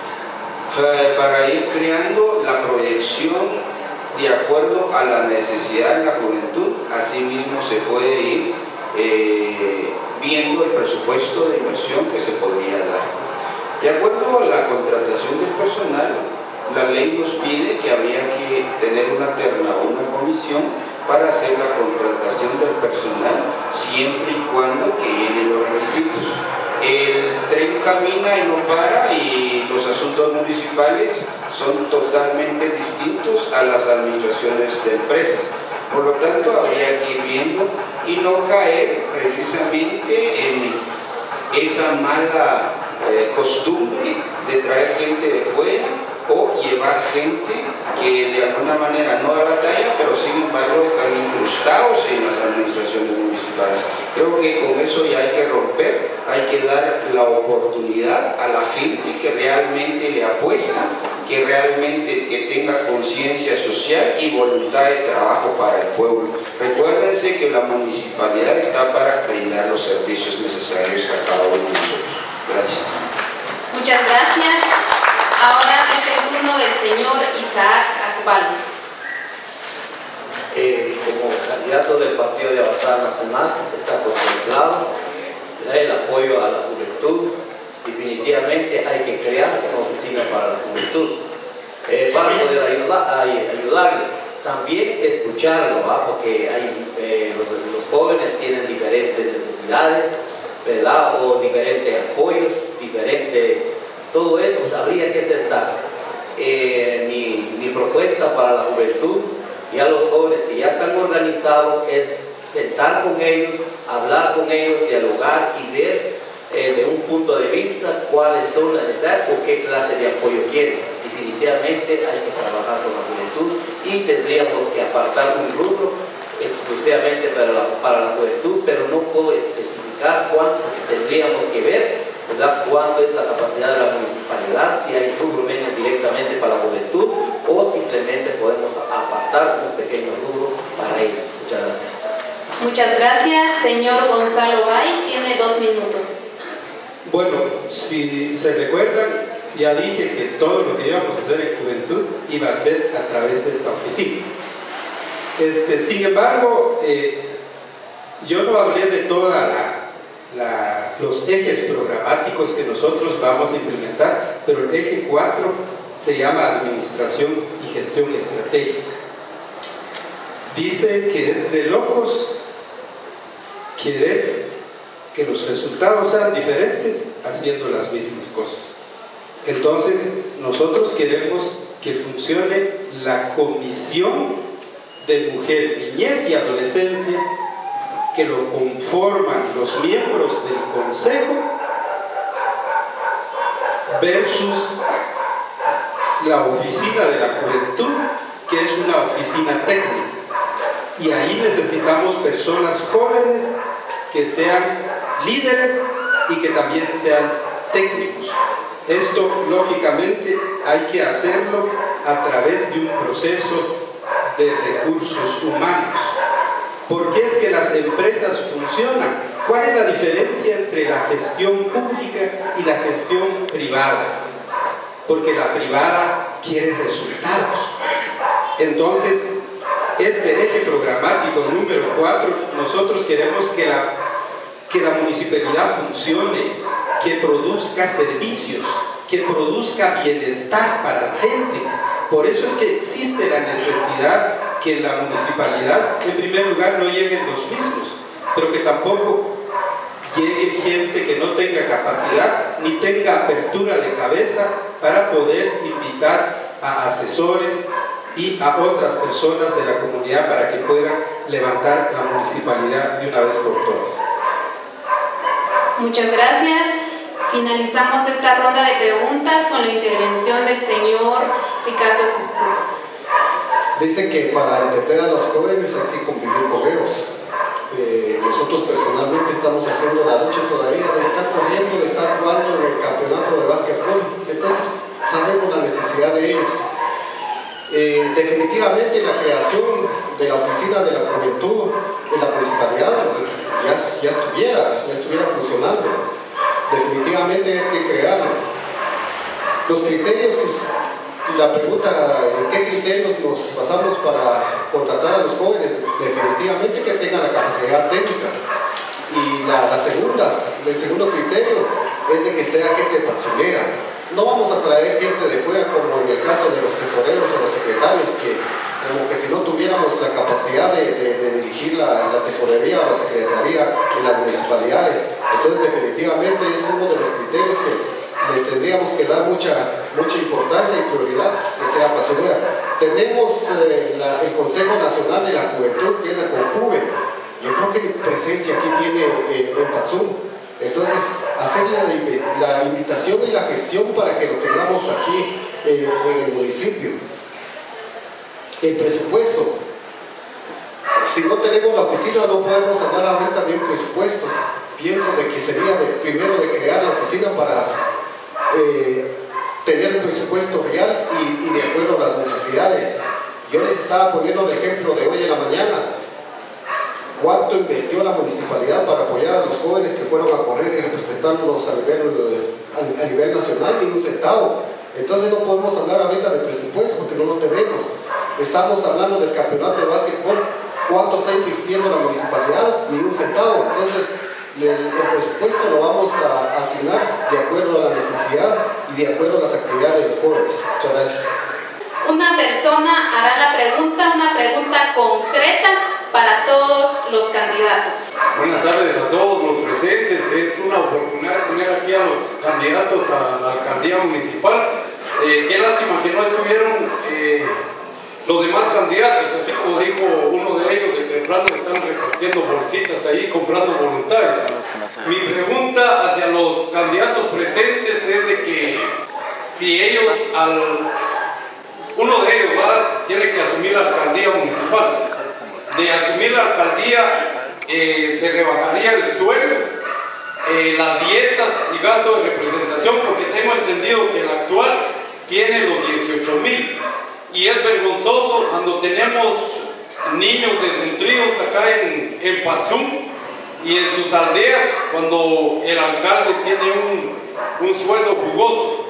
eh, para ir creando la proyección de acuerdo a la necesidad de la juventud. Asimismo se puede ir eh, viendo el presupuesto de inversión que se podría dar. De acuerdo a la contratación del personal, la ley nos pide que habría que tener una terna o una comisión para hacer la contratación del personal, siempre y cuando que llenen los requisitos. El tren camina y no para, y los asuntos municipales son totalmente distintos a las administraciones de empresas. Por lo tanto, habría que ir viendo y no caer precisamente en esa mala eh, costumbre de traer gente de fuera o llevar gente que de alguna manera no da la talla, pero sin embargo están incrustados en las administraciones municipales. Creo que con eso ya hay que romper, hay que dar la oportunidad a la gente que realmente le apuesta, que realmente que tenga conciencia social y voluntad de trabajo para el pueblo. Recuérdense que la municipalidad está para brindar los servicios necesarios a cada uno de nosotros. Gracias. Muchas gracias. Ahora es el turno del señor Isaac Akbal. Eh, como candidato del Partido de Avanzada Nacional está contemplado el apoyo a la juventud. Definitivamente hay que crear una oficina para la juventud eh, para poder ayudar, a, ayudarles. También escucharlo, ¿va? Porque hay, eh, los, los jóvenes tienen diferentes necesidades, ¿verdad? O diferentes apoyos, diferentes, todo esto pues, habría que sentar. Eh, mi, mi propuesta para la juventud y a los jóvenes que ya están organizados es sentar con ellos, hablar con ellos, dialogar y ver eh, de un punto de vista cuáles son las necesidades o qué clase de apoyo quieren. Definitivamente hay que trabajar con la juventud y tendríamos que apartar un rubro exclusivamente para la, para la juventud, pero no puedo especificar cuánto, porque tendríamos que ver, ¿verdad?, cuánto es la capacidad de la municipalidad, si hay rubro menos directamente para la juventud o simplemente podemos apartar un pequeño rubro para ellos. Muchas gracias. Muchas gracias. Señor Gonzalo Bay, tiene dos minutos. Bueno, si se recuerdan, ya dije que todo lo que íbamos a hacer en juventud iba a ser a través de esta oficina. Este, sin embargo, eh, yo no hablé de todos los ejes programáticos que nosotros vamos a implementar, pero el eje cuatro se llama Administración y Gestión Estratégica. Dice que es de locos querer que los resultados sean diferentes haciendo las mismas cosas. Entonces, nosotros queremos que funcione la Comisión de Mujer, Niñez y Adolescencia, que lo conforman los miembros del Consejo versus la Oficina de la Juventud, que es una oficina técnica. Y ahí necesitamos personas jóvenes que sean líderes y que también sean técnicos. Esto, lógicamente, hay que hacerlo a través de un proceso de recursos humanos. ¿Por qué es que las empresas funcionan? ¿Cuál es la diferencia entre la gestión pública y la gestión privada? Porque la privada quiere resultados. Entonces, este eje programático número cuatro, nosotros queremos que la, que la municipalidad funcione, que produzca servicios, que produzca bienestar para la gente. Por eso es que existe la necesidad que en la municipalidad, en primer lugar, no lleguen los mismos, pero que tampoco llegue gente que no tenga capacidad ni tenga apertura de cabeza para poder invitar a asesores y a otras personas de la comunidad para que puedan levantar la municipalidad de una vez por todas. Muchas gracias. Finalizamos esta ronda de preguntas con la intervención del señor Ricardo Cucú. Dicen que para entender a los jóvenes hay que convivir con ellos. Eh, nosotros personalmente estamos haciendo la lucha todavía de estar corriendo, de estar jugando en el campeonato de básquetbol. Entonces sabemos la necesidad de ellos. Eh, definitivamente la creación de la oficina de la juventud de la municipalidad ya, ya, estuviera, ya estuviera funcionando. Definitivamente hay que crearlo. Los criterios, que, la pregunta, ¿en qué criterios nos basamos para contratar a los jóvenes? Definitivamente que tengan la capacidad técnica. Y la, la segunda, el segundo criterio es de que sea gente patronera. No vamos a traer gente de fuera como en el caso de los tesoreros o los secretarios, que como que si no tuviéramos la capacidad de, de, de dirigir la, la tesorería o la secretaría en las municipalidades. Entonces definitivamente es uno de los criterios que le tendríamos que dar mucha, mucha importancia y prioridad, que sea patronera. Tenemos eh, la, el Consejo Nacional de la Juventud, que es la CONJUVE. Yo creo que mi presencia aquí viene eh, en Patzum. Entonces, hacer la, la invitación y la gestión para que lo tengamos aquí eh, en el municipio. El presupuesto. Si no tenemos la oficina, no podemos hablar ahorita de un presupuesto. Pienso de que sería de, primero de crear la oficina para eh, tener un presupuesto real y, y de acuerdo a las necesidades. Yo les estaba poniendo el ejemplo de hoy en la mañana. ¿Cuánto invirtió la municipalidad para apoyar a los jóvenes que fueron a correr y representarnos a nivel, a, a nivel nacional? Ni un centavo. Entonces no podemos hablar ahorita de presupuesto porque no lo tenemos. Estamos hablando del campeonato de básquetbol. ¿Cuánto está invirtiendo la municipalidad? Ni un centavo. Entonces el, el presupuesto lo vamos a asignar de acuerdo a la necesidad y de acuerdo a las actividades de los jóvenes. Muchas gracias. Una persona hará la pregunta, una pregunta concreta para todos los candidatos. Buenas tardes a todos los presentes. Es una oportunidad tener aquí a los candidatos a la alcaldía municipal. Eh, qué lástima que no estuvieron eh, los demás candidatos, así como dijo uno de ellos, de que temprano están repartiendo bolsitas ahí, comprando voluntades. Mi pregunta hacia los candidatos presentes es de que si ellos, al, uno de ellos va, tiene que asumir la alcaldía municipal, de asumir la alcaldía eh, se rebajaría el sueldo, eh, las dietas y gasto de representación, porque tengo entendido que el actual tiene los dieciocho mil y es vergonzoso cuando tenemos niños desnutridos acá en, en Patzum y en sus aldeas, cuando el alcalde tiene un, un sueldo jugoso.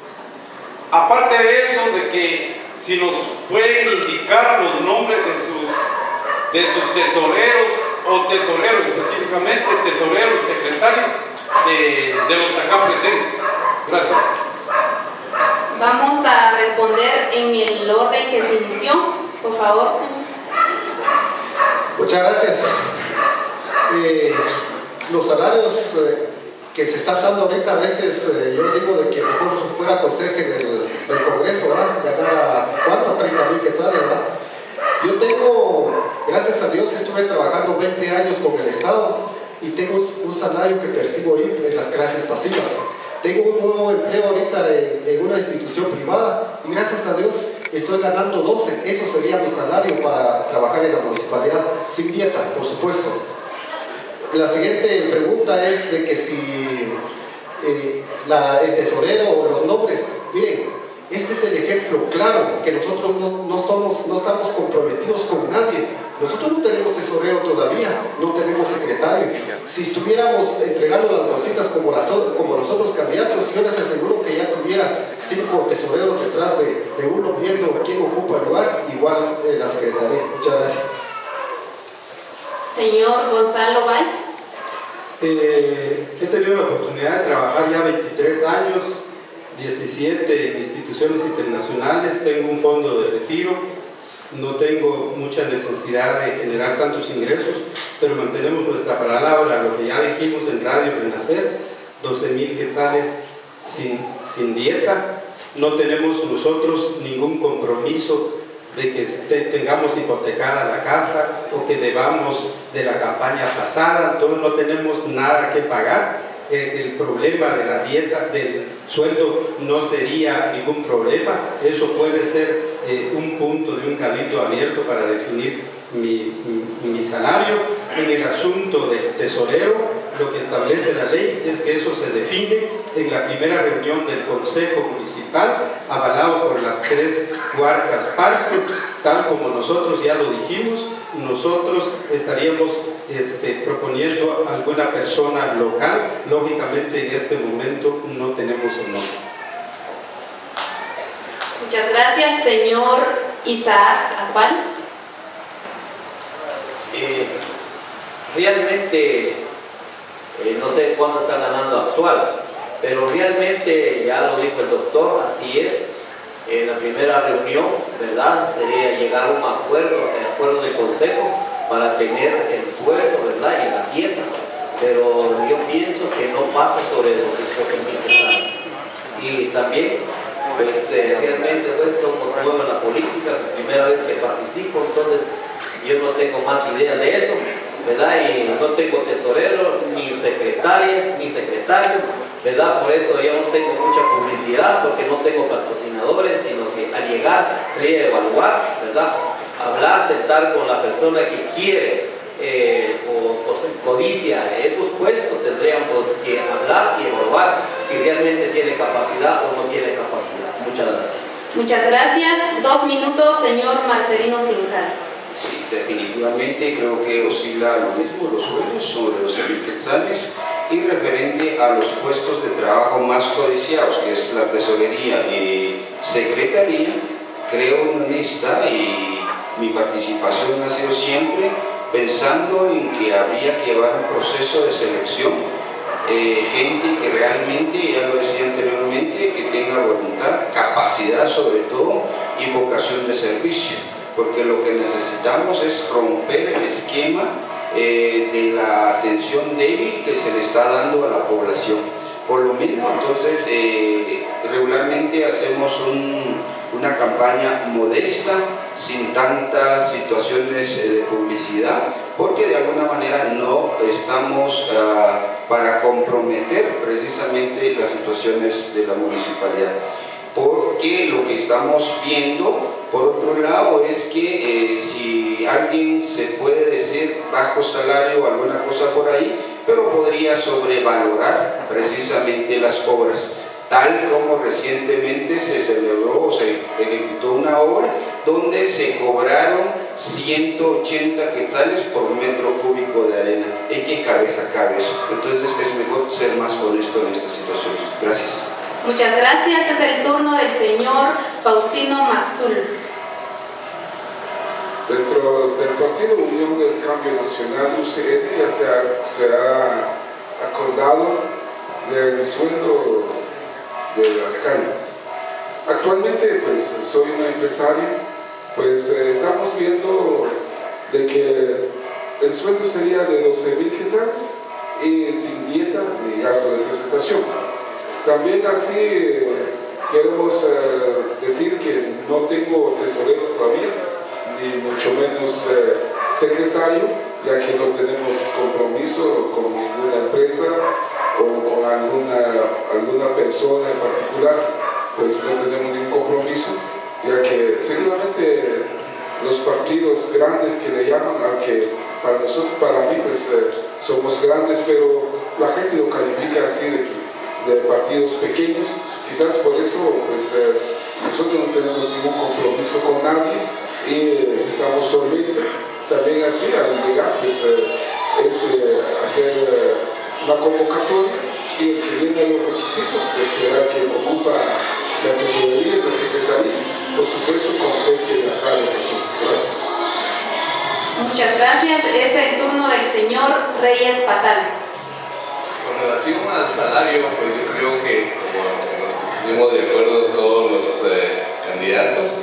Aparte de eso, de que si nos pueden indicar los nombres de sus de sus tesoreros o tesorero específicamente, tesorero y secretario de, de los acá presentes. Gracias. Vamos a responder en el orden que se inició. Por favor, señor. Muchas gracias. Eh, los salarios eh, que se están dando ahorita, a veces eh, yo digo de que mejor fuera conserje del, del Congreso, ¿verdad? Ganar cuánto, treinta mil quetzales, ¿verdad? Yo tengo, gracias a Dios, estuve trabajando veinte años con el Estado y tengo un salario que percibo ahí en las clases pasivas. Tengo un nuevo empleo ahorita en, en una institución privada y gracias a Dios estoy ganando doce. Eso sería mi salario para trabajar en la municipalidad, sin dieta, por supuesto. La siguiente pregunta es de que si eh, la, el tesorero o los nombres, miren, este es el ejemplo claro, que nosotros no, no, estamos, no estamos comprometidos con nadie. Nosotros no tenemos tesorero todavía, no tenemos secretario. Si estuviéramos entregando las bolsitas como, las, como los otros candidatos, yo les aseguro que ya tuviera cinco tesoreros detrás de, de uno viendo quién ocupa el lugar, igual eh, la secretaría. Muchas gracias. Señor Gonzalo Bay. Eh, he tenido la oportunidad de trabajar ya veintitrés años, diecisiete en instituciones internacionales, tengo un fondo de retiro, no tengo mucha necesidad de generar tantos ingresos, pero mantenemos nuestra palabra, lo que ya dijimos en Radio Renacer, doce mil quetzales sin, sin dieta. No tenemos nosotros ningún compromiso de que este, tengamos hipotecada la casa o que debamos de la campaña pasada, entonces no tenemos nada que pagar. Eh, el problema de la dieta, del sueldo, no sería ningún problema. Eso puede ser eh, un punto de un cabildo abierto para definir mi, mi, mi salario. En el asunto del tesorero, lo que establece la ley es que eso se define en la primera reunión del Consejo Municipal, avalado por las tres cuartas partes, tal como nosotros ya lo dijimos. Nosotros estaríamos este, proponiendo a alguna persona local. Lógicamente en este momento no tenemos el nombre. Muchas gracias, señor Isaac Acual. Eh, realmente, eh, no sé cuánto está ganando actual, pero realmente, ya lo dijo el doctor, así es. En la primera reunión, ¿verdad?, sería llegar a un acuerdo, el acuerdo del consejo para tener el sueldo, ¿verdad?, y la dieta, pero yo pienso que no pasa sobre los doce mil quetzales. Y también, pues eh, realmente pues, somos nuevos en la política, la primera vez que participo, entonces yo no tengo más idea de eso, ¿verdad? Y no tengo tesorero, ni secretaria, ni secretario, ¿verdad? Por eso yo no tengo mucha publicidad, porque no tengo patrocinadores, sino que al llegar sería evaluar, ¿verdad? Hablar, sentar con la persona que quiere eh, o, o codicia esos puestos, tendríamos que hablar y evaluar si realmente tiene capacidad o no tiene capacidad. Muchas gracias. Muchas gracias. Dos minutos, señor Marcelino Sincal. Sí, definitivamente creo que oscila lo mismo los sueldos sobre doce mil quetzales, y referente a los puestos de trabajo más codiciados, que es la tesorería y secretaría, creo honesta, y mi participación ha sido siempre pensando en que habría que llevar un proceso de selección, eh, gente que realmente, ya lo decía anteriormente, que tenga voluntad, capacidad sobre todo y vocación de servicio, porque lo que necesitamos es romper el esquema eh, de la atención débil que se le está dando a la población. Por lo mismo, entonces, eh, regularmente hacemos un, una campaña modesta, sin tantas situaciones de publicidad, porque de alguna manera no estamos uh, para comprometer precisamente las situaciones de la municipalidad. Porque lo que estamos viendo, por otro lado, es que eh, si alguien se puede decir bajo salario o alguna cosa por ahí, pero podría sobrevalorar precisamente las obras, tal como recientemente se celebró o se ejecutó una obra donde se cobraron ciento ochenta quetzales por metro cúbico de arena. ¿En qué cabeza cabe eso? Entonces es mejor ser más honesto en estas situaciones. Gracias. Muchas gracias. Es el turno del señor Faustino Maxul. Dentro del Partido Unión del Cambio Nacional, U C N, ya se ha, se ha acordado el sueldo del alcalde. Actualmente, pues, soy un empresario, pues eh, estamos viendo de que el sueldo sería de doce mil quetzales y sin dieta ni gasto de presentación. También así eh, queremos eh, decir que no tengo tesorero todavía, ni mucho menos eh, secretario, ya que no tenemos compromiso con ninguna empresa o con alguna, alguna persona en particular, pues no tenemos ningún compromiso, ya que seguramente los partidos grandes que le llaman, aunque para nosotros, para mí, pues eh, somos grandes, pero la gente lo califica así de, de partidos pequeños, quizás por eso pues eh, nosotros no tenemos ningún compromiso con nadie y eh, estamos solamente. También así, al llegar, pues eh, es eh, hacer eh, una convocatoria y el que llene los requisitos, pues será quien ocupa la tesorería, la secretaría, por supuesto con gente de acá de Jesús. Gracias. Muchas gracias. Es el turno del señor Reyes Patal. Con relación al salario, pues yo creo que como nos pusimos de acuerdo todos los eh, candidatos,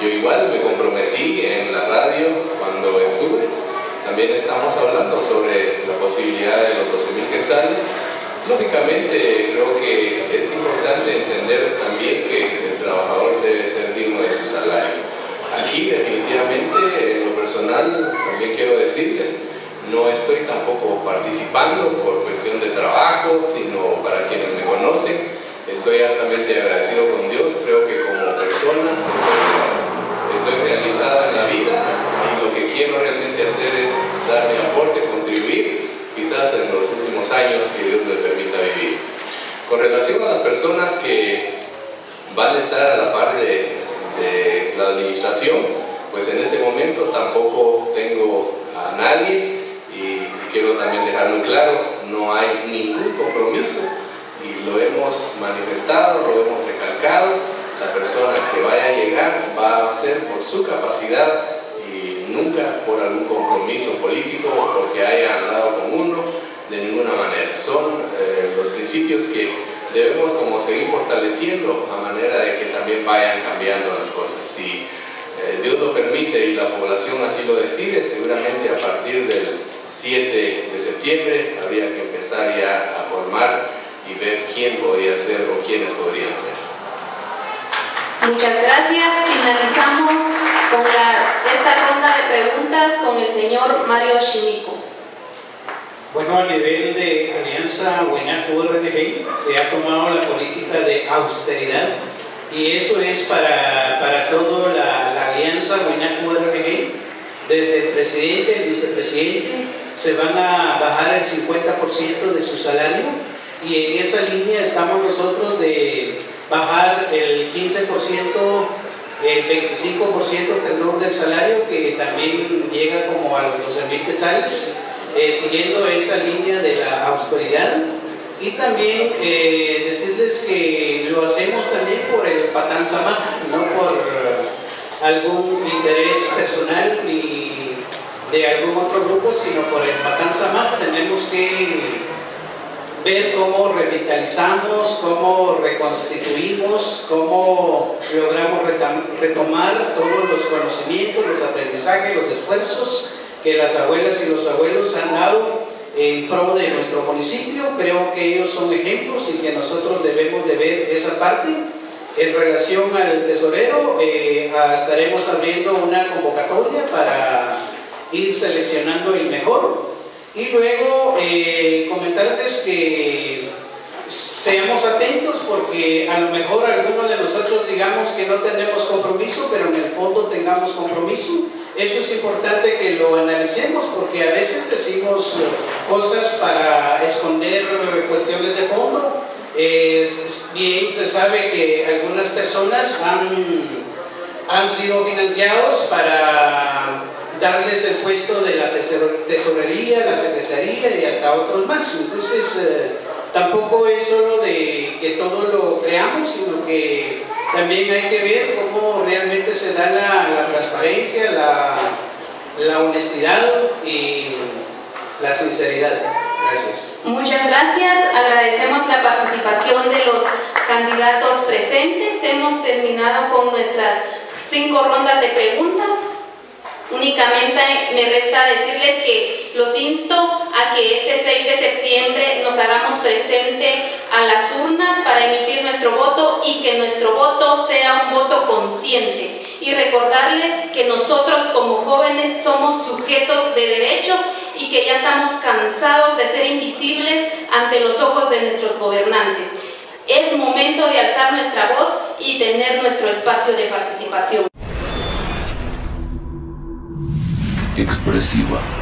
Yo igual me comprometí en la radio cuando estuve, también estamos hablando sobre la posibilidad de los doce mil quetzales. Lógicamente creo que es importante entender también que el trabajador debe ser digno de su salario. Aquí definitivamente, en lo personal, también quiero decirles, no estoy tampoco participando por cuestión de trabajo, sino para quienes me conocen, estoy altamente agradecido con Dios. Creo que como persona estoy, estoy realizada en la vida y lo que quiero realmente hacer es dar mi aporte, contribuir, quizás en los últimos años que Dios me permita vivir. Con relación a las personas que van a estar a la par de, de la administración, pues en este momento tampoco tengo a nadie y quiero también dejarlo claro, no hay ningún compromiso y lo hemos manifestado, lo hemos recalcado. La persona que vaya a llegar va a ser por su capacidad y nunca por algún compromiso político o porque haya andado con uno, de ninguna manera. Son eh, los principios que debemos como seguir fortaleciendo a manera de que también vayan cambiando las cosas. Si eh, Dios lo permite y la población así lo decide, seguramente a partir del siete de septiembre habría que empezar ya a formar y ver quién podría ser o quiénes podrían ser. Muchas gracias. Finalizamos con la, esta ronda de preguntas con el señor Mario Shimiko. Bueno, a nivel de Alianza Huenaco R N G se ha tomado la política de austeridad y eso es para, para toda la, la Alianza Huenaco R N G. Desde el presidente, el vicepresidente, se van a bajar el cincuenta por ciento de su salario y en esa línea estamos nosotros de bajar el quince por ciento, el veinticinco por ciento perdón, del salario, que también llega como a los doce mil quetzales, eh, siguiendo esa línea de la austeridad. Y también eh, decirles que lo hacemos también por el Patán Samaj, no por uh, algún interés personal ni de algún otro grupo, sino por el Patán Samaj. Tenemos que ver cómo revitalizamos, cómo reconstituimos, cómo logramos retomar todos los conocimientos, los aprendizajes, los esfuerzos que las abuelas y los abuelos han dado en pro de nuestro municipio. Creo que ellos son ejemplos y que nosotros debemos de ver esa parte. En relación al tesorero, eh, estaremos abriendo una convocatoria para ir seleccionando el mejor. Y luego eh, comentarles que seamos atentos porque a lo mejor algunos de nosotros digamos que no tenemos compromiso, pero en el fondo tengamos compromiso. Eso es importante que lo analicemos porque a veces decimos cosas para esconder cuestiones de fondo. Eh, bien se sabe que algunas personas han, han sido financiados para darles el puesto de la tesorería, la secretaría y hasta otros más. Entonces, eh, tampoco es solo de que todo lo creamos, sino que también hay que ver cómo realmente se da la, la transparencia, la, la honestidad y la sinceridad. Gracias. Muchas gracias. Agradecemos la participación de los candidatos presentes. Hemos terminado con nuestras cinco rondas de preguntas. Únicamente me resta decirles que los insto a que este seis de septiembre nos hagamos presente a las urnas para emitir nuestro voto y que nuestro voto sea un voto consciente. Y recordarles que nosotros como jóvenes somos sujetos de derechos y que ya estamos cansados de ser invisibles ante los ojos de nuestros gobernantes. Es momento de alzar nuestra voz y tener nuestro espacio de participación. Expresiva.